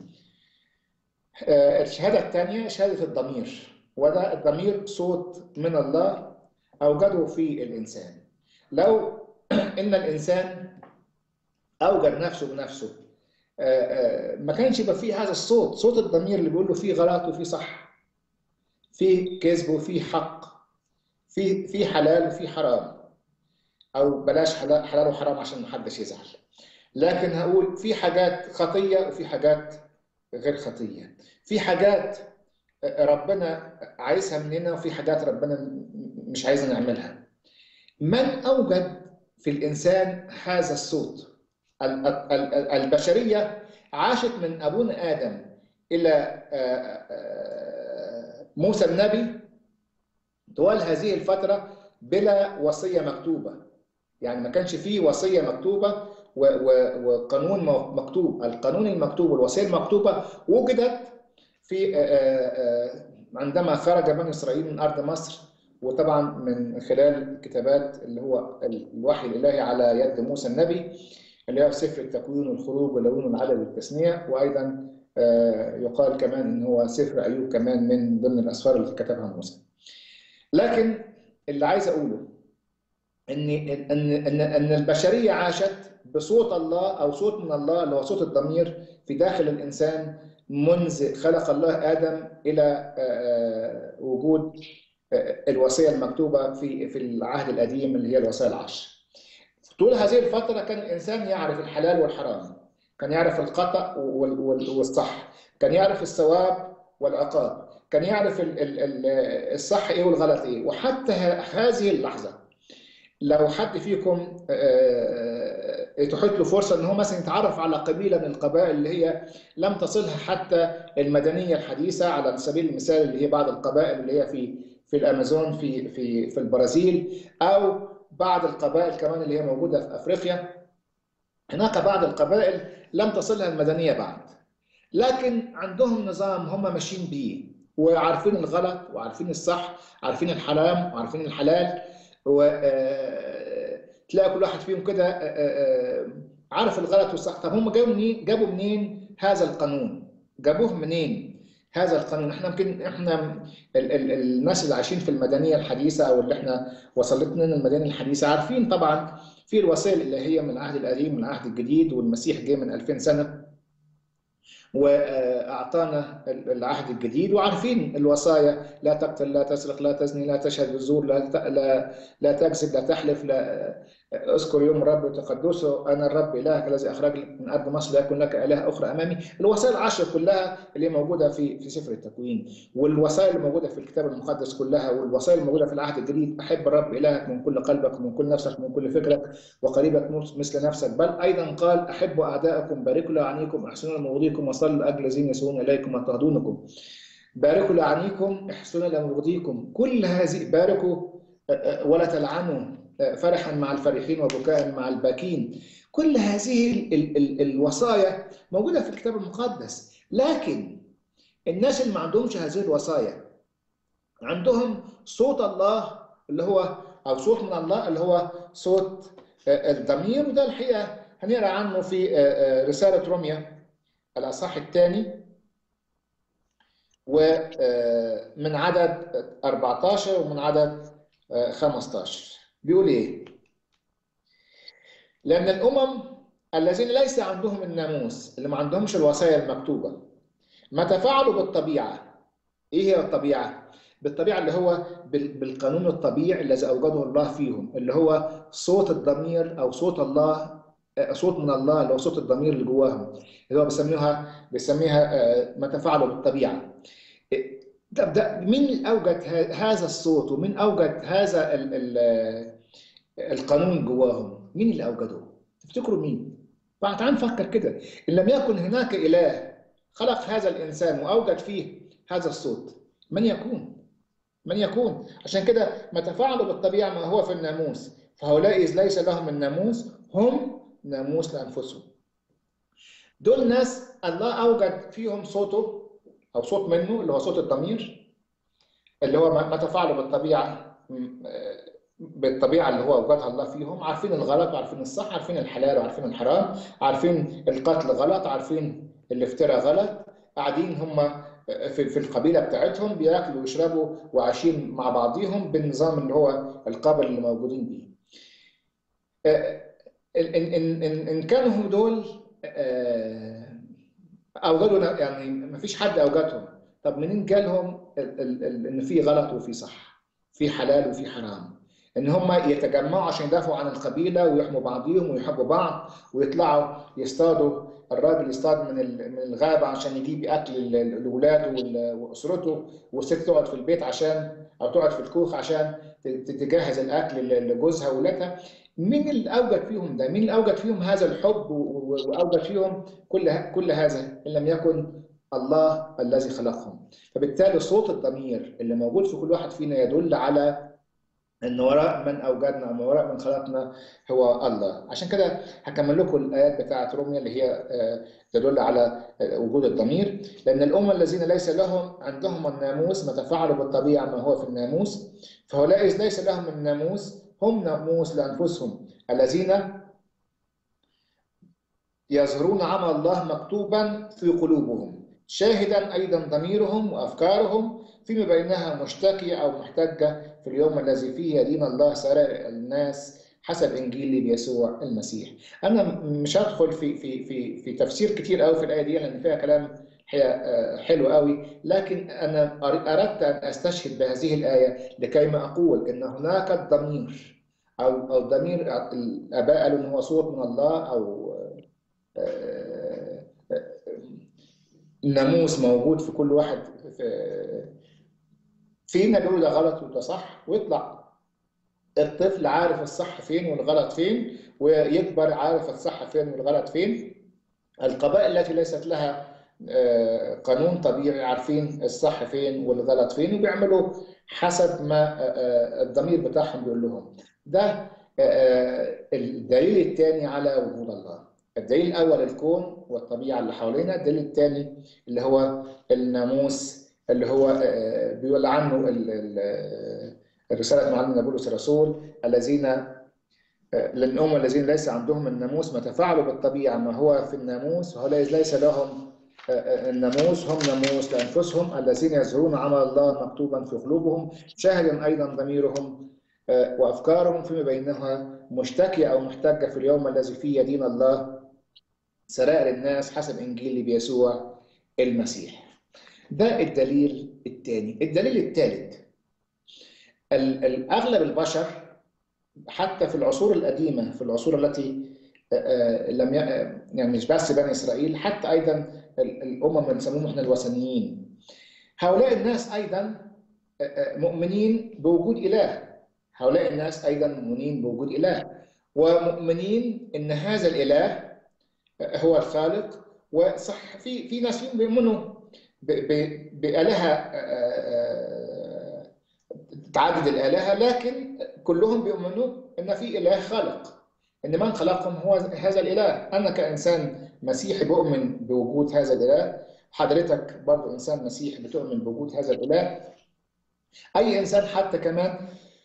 الشهاده الثانيه شهاده الضمير، وده الضمير صوت من الله أوجده في الإنسان. لو إن الإنسان أوجد نفسه بنفسه، ما كانش يبقى فيه هذا الصوت، صوت الضمير اللي بيقول له فيه غلط وفيه صح، فيه كذب وفيه حق، فيه حلال وفيه حرام، أو بلاش حلال وحرام عشان محدش يزعل، لكن هقول في حاجات خطية وفي حاجات غير خطية، في حاجات ربنا عايزها مننا، وفي حاجات ربنا مش عايزنا نعملها. من أوجد في الإنسان هذا الصوت؟ البشرية عاشت من أبونا آدم إلى موسى النبي طوال هذه الفترة بلا وصية مكتوبة. يعني ما كانش فيه وصية مكتوبة وقانون مكتوب. القانون المكتوب والوصية المكتوبة وجدت في عندما خرج بني إسرائيل من أرض مصر، وطبعا من خلال كتابات اللي هو الوحي الإلهي على يد موسى النبي، اللي هو سفر التكوين والخروج واللاوين والعدد والتثنية. وأيضا يقال كمان إن هو سفر أيوب كمان من ضمن الأسفار اللي كتبها موسى. لكن اللي عايز أقوله ان البشريه عاشت بصوت الله او صوت من الله اللي هو صوت الضمير في داخل الانسان منذ خلق الله ادم الى وجود الوصيه المكتوبه في العهد القديم اللي هي الوصايا العشر. طول هذه الفتره كان الانسان يعرف الحلال والحرام، كان يعرف الخطا والصح، كان يعرف الثواب والعقاب، كان يعرف الصح ايه والغلط ايه. وحتى هذه اللحظه لو حد فيكم تحط له فرصه ان هو مثلا يتعرف على قبيله من القبائل اللي هي لم تصلها حتى المدنيه الحديثه، على سبيل المثال اللي هي بعض القبائل اللي هي في الامازون في البرازيل، او بعض القبائل كمان اللي هي موجوده في افريقيا. هناك بعض القبائل لم تصلها المدنيه بعد، لكن عندهم نظام هم ماشيين بيه، وعارفين الغلط وعارفين الصح، عارفين الحرام وعارفين الحلال. وتلاقي كل واحد فيهم كده عارف الغلط والصح. طب هم جابوا منين هذا القانون؟ جابوه منين هذا القانون؟ احنا يمكن احنا الناس اللي عايشين في المدنيه الحديثه، او اللي احنا وصلت لنا المدنيه الحديثه، عارفين طبعا في الوسائل اللي هي من العهد القديم من العهد الجديد، والمسيح جه من 2000 سنه واعطانا العهد الجديد، وعارفين الوصايا: لا تقتل، لا تسرق، لا تزني، لا تشهد بالزور، لا تكذب، لا تحلف، لا اذكر يوم الرب وتقدسه، انا الرب الهك الذي اخرجك من ارض مصر، لا يكن لك اله اخرى امامي. الوصايا العشر كلها اللي موجوده في سفر التكوين، والوصايا اللي موجوده في الكتاب المقدس كلها، والوصايا اللي موجوده في العهد الجديد: احب الرب الهك من كل قلبك ومن كل نفسك ومن كل فكرك، وقريبك مثل نفسك. بل ايضا قال: احبوا اعداءكم، باركوا لعنيكم، احسنوا لمبغضيكم، وصلوا لاجل الذين يسوون اليكم ويضطهدونكم. باركوا لعنيكم، احسنوا لمبغضيكم. كل هذه، باركوا ولا تلعنوا، فرحا مع الفرحين وبكاء مع الباكين. كل هذه الوصايا موجوده في الكتاب المقدس. لكن الناس اللي ما عندهمش هذه الوصايا عندهم صوت الله اللي هو، او صوت من الله اللي هو صوت الضمير. وده الحقيقه هنقرا عنه في رساله روميا الاصحاح الثاني ومن عدد 14 ومن عدد 15. بيقول ايه؟ لأن الأمم الذين ليس عندهم الناموس، اللي ما عندهمش الوصايا المكتوبة، متى فعلوا بالطبيعة. إيه هي الطبيعة؟ بالطبيعة اللي هو بالقانون الطبيعي الذي أوجده الله فيهم، اللي هو صوت الضمير أو صوت الله، صوت من الله اللي هو صوت الضمير اللي جواهم، اللي هو بيسميها متى فعلوا بالطبيعة. طب ده مين اللي أوجد هذا الصوت، ومين أوجد هذا القانون جواهم؟ مين اللي أوجده؟ تفتكروا مين؟ تعال نفكر كده. إن لم يكن هناك إله خلق هذا الإنسان وأوجد فيه هذا الصوت، من يكون؟ من يكون؟ عشان كده ما تفاعلوا بالطبيعة ما هو في الناموس، فهؤلاء إذ ليس لهم الناموس هم ناموس لأنفسهم. دول ناس الله أوجد فيهم صوته أو صوت منه اللي هو صوت الضمير، اللي هو ما تفاعلوا بالطبيعة اللي هو أوجدها الله فيهم. عارفين الغلط وعارفين الصح، عارفين الحلال وعارفين الحرام، عارفين القتل غلط، عارفين الافتراء غلط. قاعدين هم في القبيلة بتاعتهم بياكلوا ويشربوا وعايشين مع بعضيهم بالنظام اللي هو القابل اللي موجودين بيه. إن كانوا هم دول أوجدوا، يعني ما فيش حد أوجدهم. طب منين جالهم إن في غلط وفي صح، في حلال وفي حرام؟ ان هم يتجمعوا عشان يدافعوا عن القبيله ويحموا بعضهم ويحبوا بعض ويطلعوا يصطادوا الراجل يصطاد من الغابه عشان يجيب اكل لاولاده واسرته، والست تقعد في البيت عشان، او تقعد في الكوخ عشان تجهز الاكل لجوزها واولادها. مين اللي اوجد فيهم ده؟ مين اللي اوجد فيهم هذا الحب واوجد فيهم كل هذا ان لم يكن الله الذي خلقهم؟ فبالتالي صوت الضمير اللي موجود في كل واحد فينا يدل على ان وراء من اوجدنا او وراء من خلقنا هو الله. عشان كده هكمل لكم الايات بتاعه روميا اللي هي تدل على وجود الضمير. لان الامه الذين ليس لهم عندهم الناموس متى فعلوا بالطبيعه ما هو في الناموس، فهؤلاء ليس لهم الناموس هم ناموس لانفسهم الذين يظهرون عمل الله مكتوبا في قلوبهم، شاهدا ايضا ضميرهم وافكارهم فيما بينها مشتكيه او محتجه في اليوم الذي فيه يدين الله سرائر الناس حسب انجيل بيسوع المسيح. انا مش هدخل في تفسير كتير قوي في الايه دي لان فيها كلام حلو قوي، لكن انا اردت ان استشهد بهذه الايه لكي ما اقول ان هناك الضمير او ضمير الاباء قالوا ان هو صوت من الله او الناموس موجود في كل واحد فينا، بيقول ده غلط وده صح، ويطلع الطفل عارف الصح فين والغلط فين، ويكبر عارف الصح فين والغلط فين. القبائل التي ليست لها قانون طبيعي عارفين الصح فين والغلط فين، وبيعملوا حسب ما الضمير بتاعهم بيقول لهم. ده الدليل الثاني على وجود الله. الدليل الاول الكون والطبيعه اللي حوالينا، الدليل الثاني اللي هو الناموس اللي هو بيقول عنه الرساله معلمنا بولس الرسول الذين لان هم الذين ليس عندهم الناموس متى فعلوا بالطبيعه ما هو في الناموس، وهؤلاء ليس لهم الناموس هم ناموس لانفسهم الذين يظهرون عمل الله مكتوبا في قلوبهم، شاهدا ايضا ضميرهم وافكارهم فيما بينها مشتكيه او محتجه في اليوم الذي فيه يدين الله سرائر الناس حسب انجيل بيسوع المسيح. ده الدليل الثاني. الدليل الثالث، اغلب البشر حتى في العصور القديمه، في العصور التي لم يعني مش بس بني اسرائيل، حتى ايضا الامم اللي بنسموهم احنا الوثنيين، هؤلاء الناس ايضا مؤمنين بوجود اله. هؤلاء الناس ايضا مؤمنين بوجود اله، ومؤمنين ان هذا الاله هو الخالق. وصح في ناس فيهم بيؤمنوا بآلهة تعدد الآلهة، لكن كلهم بيؤمنوا ان في اله خالق، ان من خلقهم هو هذا الاله. انا كانسان مسيحي بؤمن بوجود هذا الاله، حضرتك برضو انسان مسيحي بتؤمن بوجود هذا الاله، اي انسان حتى كمان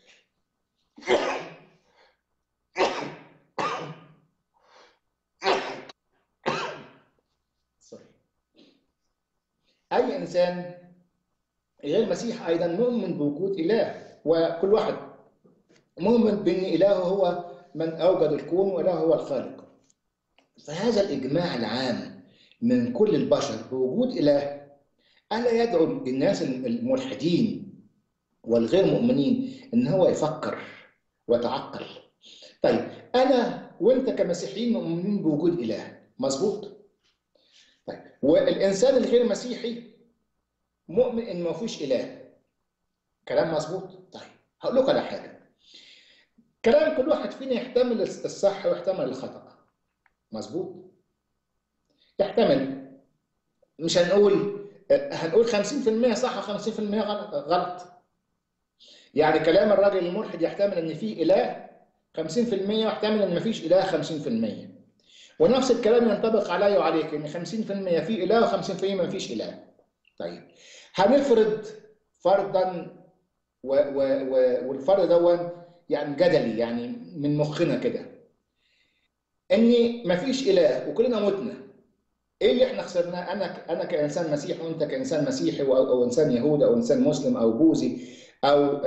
اي انسان غير مسيح ايضا مؤمن بوجود اله، وكل واحد مؤمن بان الهه هو من اوجد الكون والهه هو الخالق. فهذا الاجماع العام من كل البشر بوجود اله الا يدعو الناس الملحدين والغير مؤمنين ان هو يفكر ويتعقل. طيب انا وانت كمسيحيين مؤمنين بوجود اله، مظبوط؟ طيب والانسان الغير مسيحي مؤمن ان ما فيش اله، كلام مظبوط؟ طيب هقول لكم على حاجه، كلام كل واحد فينا يحتمل الصح ويحتمل الخطا، مظبوط؟ يحتمل، مش هنقول 50% صح و50% غلط. يعني كلام الراجل الملحد يحتمل ان في اله 50%، ويحتمل ان ما فيش اله 50%. ونفس الكلام ينطبق علي وعليك، ان 50% في اله و50% ما فيش اله. طيب هنفرض فرضا والفرض ده يعني جدلي، يعني من مخنا كده، ان ما فيش اله وكلنا متنا. ايه اللي احنا خسرناه؟ انا كانسان مسيحي وانت كانسان مسيحي او انسان يهودي او انسان مسلم او بوذي او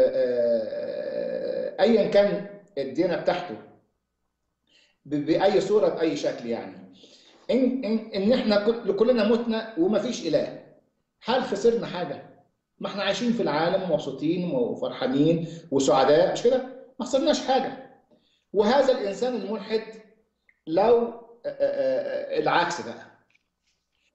ايا كان الديانه بتاعته باي صوره باي شكل، يعني ان احنا كلنا متنا ومفيش اله. هل خسرنا حاجه؟ ما احنا عايشين في العالم مبسوطين وفرحانين وسعداء، مش كده؟ ما خسرناش حاجه. وهذا الانسان الملحد لو العكس بقى،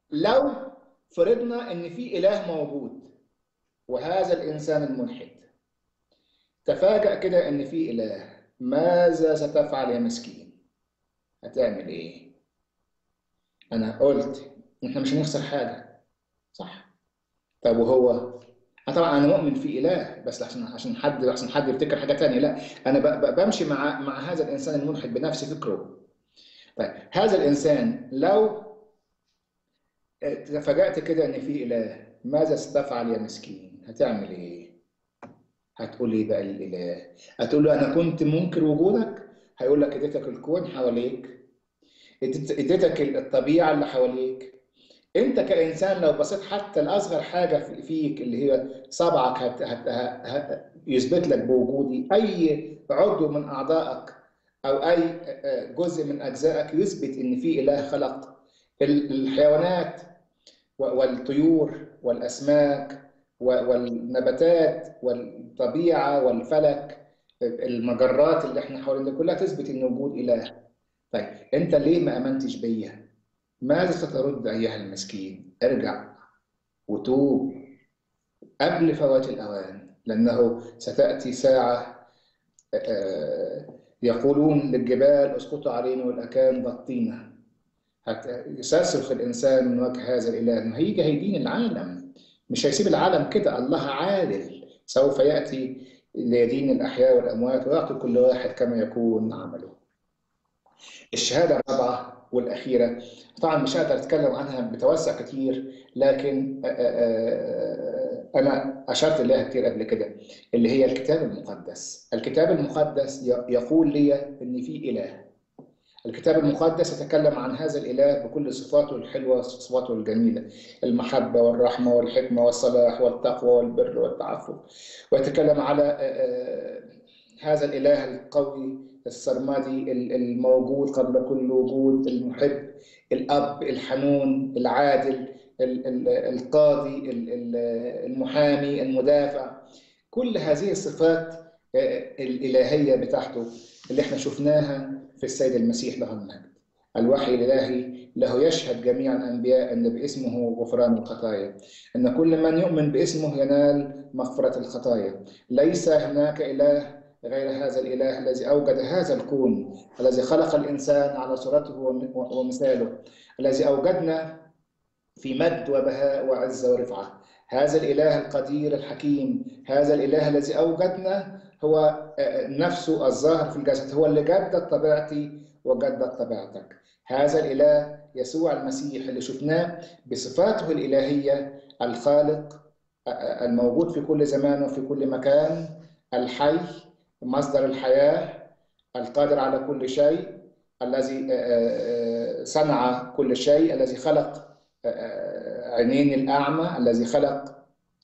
لو فرضنا ان في اله موجود وهذا الانسان الملحد تفاجأ كده ان في اله، ماذا ستفعل يا مسكين؟ هتعمل ايه؟ انا قلت احنا مش هنخسر حاجه، صح؟ طب وهو طبعا انا مؤمن في اله، بس عشان حد يفتكر حاجه تانية، لا، انا بمشي مع هذا الانسان الملحد بنفس فكره. طيب هذا الانسان لو تفاجأت كده ان في اله، ماذا ستفعل يا مسكين؟ هتعمل ايه؟ هتقول ايه بقى للاله؟ هتقول له انا كنت منكر وجودك؟ هيقول لك اديتك الكون حواليك، اديتك الطبيعه اللي حواليك. انت كانسان لو بصيت حتى لاصغر حاجه فيك اللي هي صبعك يثبت لك بوجودي، اي عضو من اعضائك او اي جزء من اجزائك يثبت ان في اله خلق. الحيوانات والطيور والاسماك والنباتات والطبيعه والفلك، المجرات اللي احنا حوالينا كلها تثبت ان وجود اله. طيب انت ليه ما امنتش بيا؟ ماذا سترد أيها المسكين؟ ارجع وتوب قبل فوات الأوان، لأنه ستأتي ساعة يقولون للجبال اسقطوا علينا والأكام غطينا. سيصرخ الإنسان من وجه هذا الإله إنه هيجي هيدين العالم، مش هيسيب العالم كده، الله عادل سوف يأتي ليدين الأحياء والأموات ويعطي كل واحد كما يكون عمله. الشهادة الرابعة والأخيرة طبعا مش هقدر أتكلم عنها بتوسع كتير، لكن أنا أشرت إليها كتير قبل كده، اللي هي الكتاب المقدس. الكتاب المقدس يقول لي إن في إله. الكتاب المقدس يتكلم عن هذا الإله بكل صفاته الحلوة وصفاته الجميلة، المحبة والرحمة والحكمة والصلاح والتقوى والبر والتعفف، ويتكلم على هذا الإله القوي السرمدي الموجود قبل كل وجود، المحب، الأب الحنون العادل، القاضي، المحامي، المدافع. كل هذه الصفات الإلهية بتاعته اللي احنا شفناها في السيد المسيح له المجد. الوحي الإلهي له يشهد جميع الأنبياء أن باسمه غفران الخطايا، أن كل من يؤمن باسمه ينال مغفرة الخطايا. ليس هناك إله غير هذا الإله الذي أوجد هذا الكون، الذي خلق الإنسان على صورته ومثاله، الذي أوجدنا في مجد وبهاء وعزة ورفعة. هذا الإله القدير الحكيم، هذا الإله الذي أوجدنا هو نفسه الظاهر في الجسد، هو اللي جدد طبيعتي وجدد طبيعتك. هذا الإله يسوع المسيح اللي شفناه بصفاته الإلهية، الخالق الموجود في كل زمان وفي كل مكان، الحي، مصدر الحياة، القادر على كل شيء، الذي صنع كل شيء، الذي خلق عينين الأعمى، الذي خلق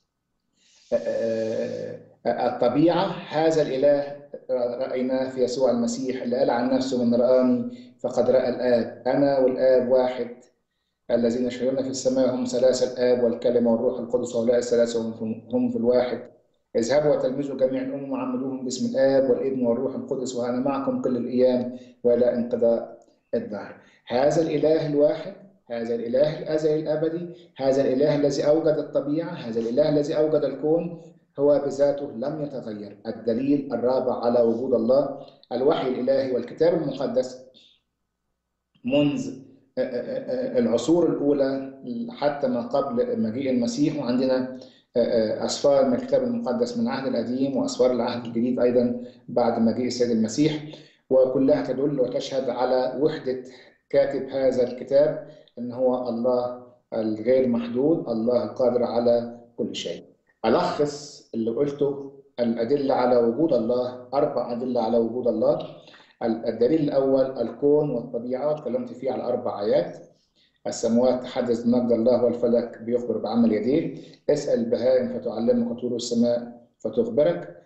الطبيعة. هذا الإله رأيناه في يسوع المسيح اللي قال عن نفسه من رآني فقد رأى الآب، أنا والآب واحد، الذين يشهدون في السماء هم ثلاثة، الآب والكلمة والروح القدس وهؤلاء الثلاثة هم في الواحد. اذهبوا وتلمذوا جميع الأمم وعمدوهم باسم الآب والابن والروح القدس وأنا معكم كل الأيام وإلى انقضاء الدهر. هذا الإله الواحد، هذا الإله الأزلي الأبدي، هذا الإله الذي أوجد الطبيعة، هذا الإله الذي أوجد الكون، هو بذاته لم يتغير. الدليل الرابع على وجود الله الوحي الإلهي والكتاب المقدس. منذ العصور الأولى حتى ما قبل مجيء المسيح، وعندنا أسفار من الكتاب المقدس من العهد القديم وأسفار العهد الجديد أيضا بعد مجيء السيد المسيح، وكلها تدل وتشهد على وحدة كاتب هذا الكتاب، أن هو الله الغير محدود، الله القادر على كل شيء. ألخص اللي قلته، الأدلة على وجود الله، 4 أدلة على وجود الله. الدليل الأول الكون والطبيعة، واتكلمت فيه على 4 آيات. السماوات تحدث بمجد الله والفلك بيخبر بعمل يديه. اسأل البهائم فتعلمك طيور السماء فتخبرك.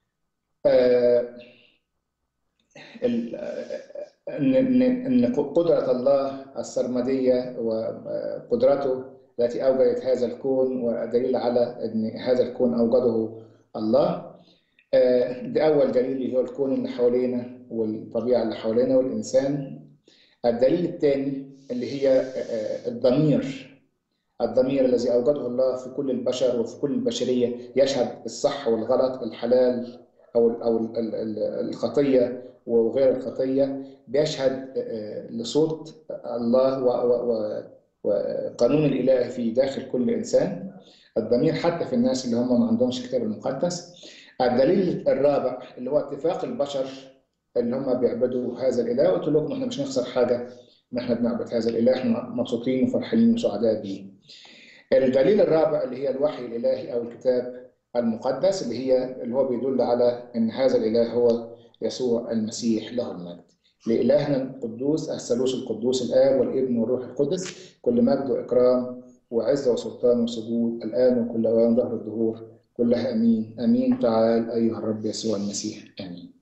إن قدرة الله السرمدية وقدرته التي أوجدت هذا الكون، ودليل على أن هذا الكون أوجده الله. ده أول دليل، هو الكون اللي حوالينا والطبيعة اللي حوالينا والإنسان. الدليل الثاني اللي هي الضمير الضمير الذي أوجده الله في كل البشر وفي كل البشرية يشهد الصح والغلط، الحلال أو الخطية وغير الخطية، بيشهد لصوت الله وقانون الإله في داخل كل إنسان. الضمير حتى في الناس اللي هم ما عندهمش الكتاب المقدس. الدليل الرابع اللي هو اتفاق البشر اللي هم بيعبدوا هذا الإله. قلت لكم احنا مش نخسر حاجة ان احنا بنعبد هذا الإله، احنا مبسوطين وفرحانين وسعداء بيه. الدليل الرابع اللي هي الوحي الإلهي أو الكتاب المقدس، اللي هو بيدل على ان هذا الإله هو يسوع المسيح له المجد. لإلهنا القدوس الثالوث القدوس الآب والابن والروح القدس كل مجد وإكرام وعزة وسلطان وسجود الآن وكل أوان ظهر الدهور كلها. أمين آمين. تعال أيها الرب يسوع المسيح. آمين.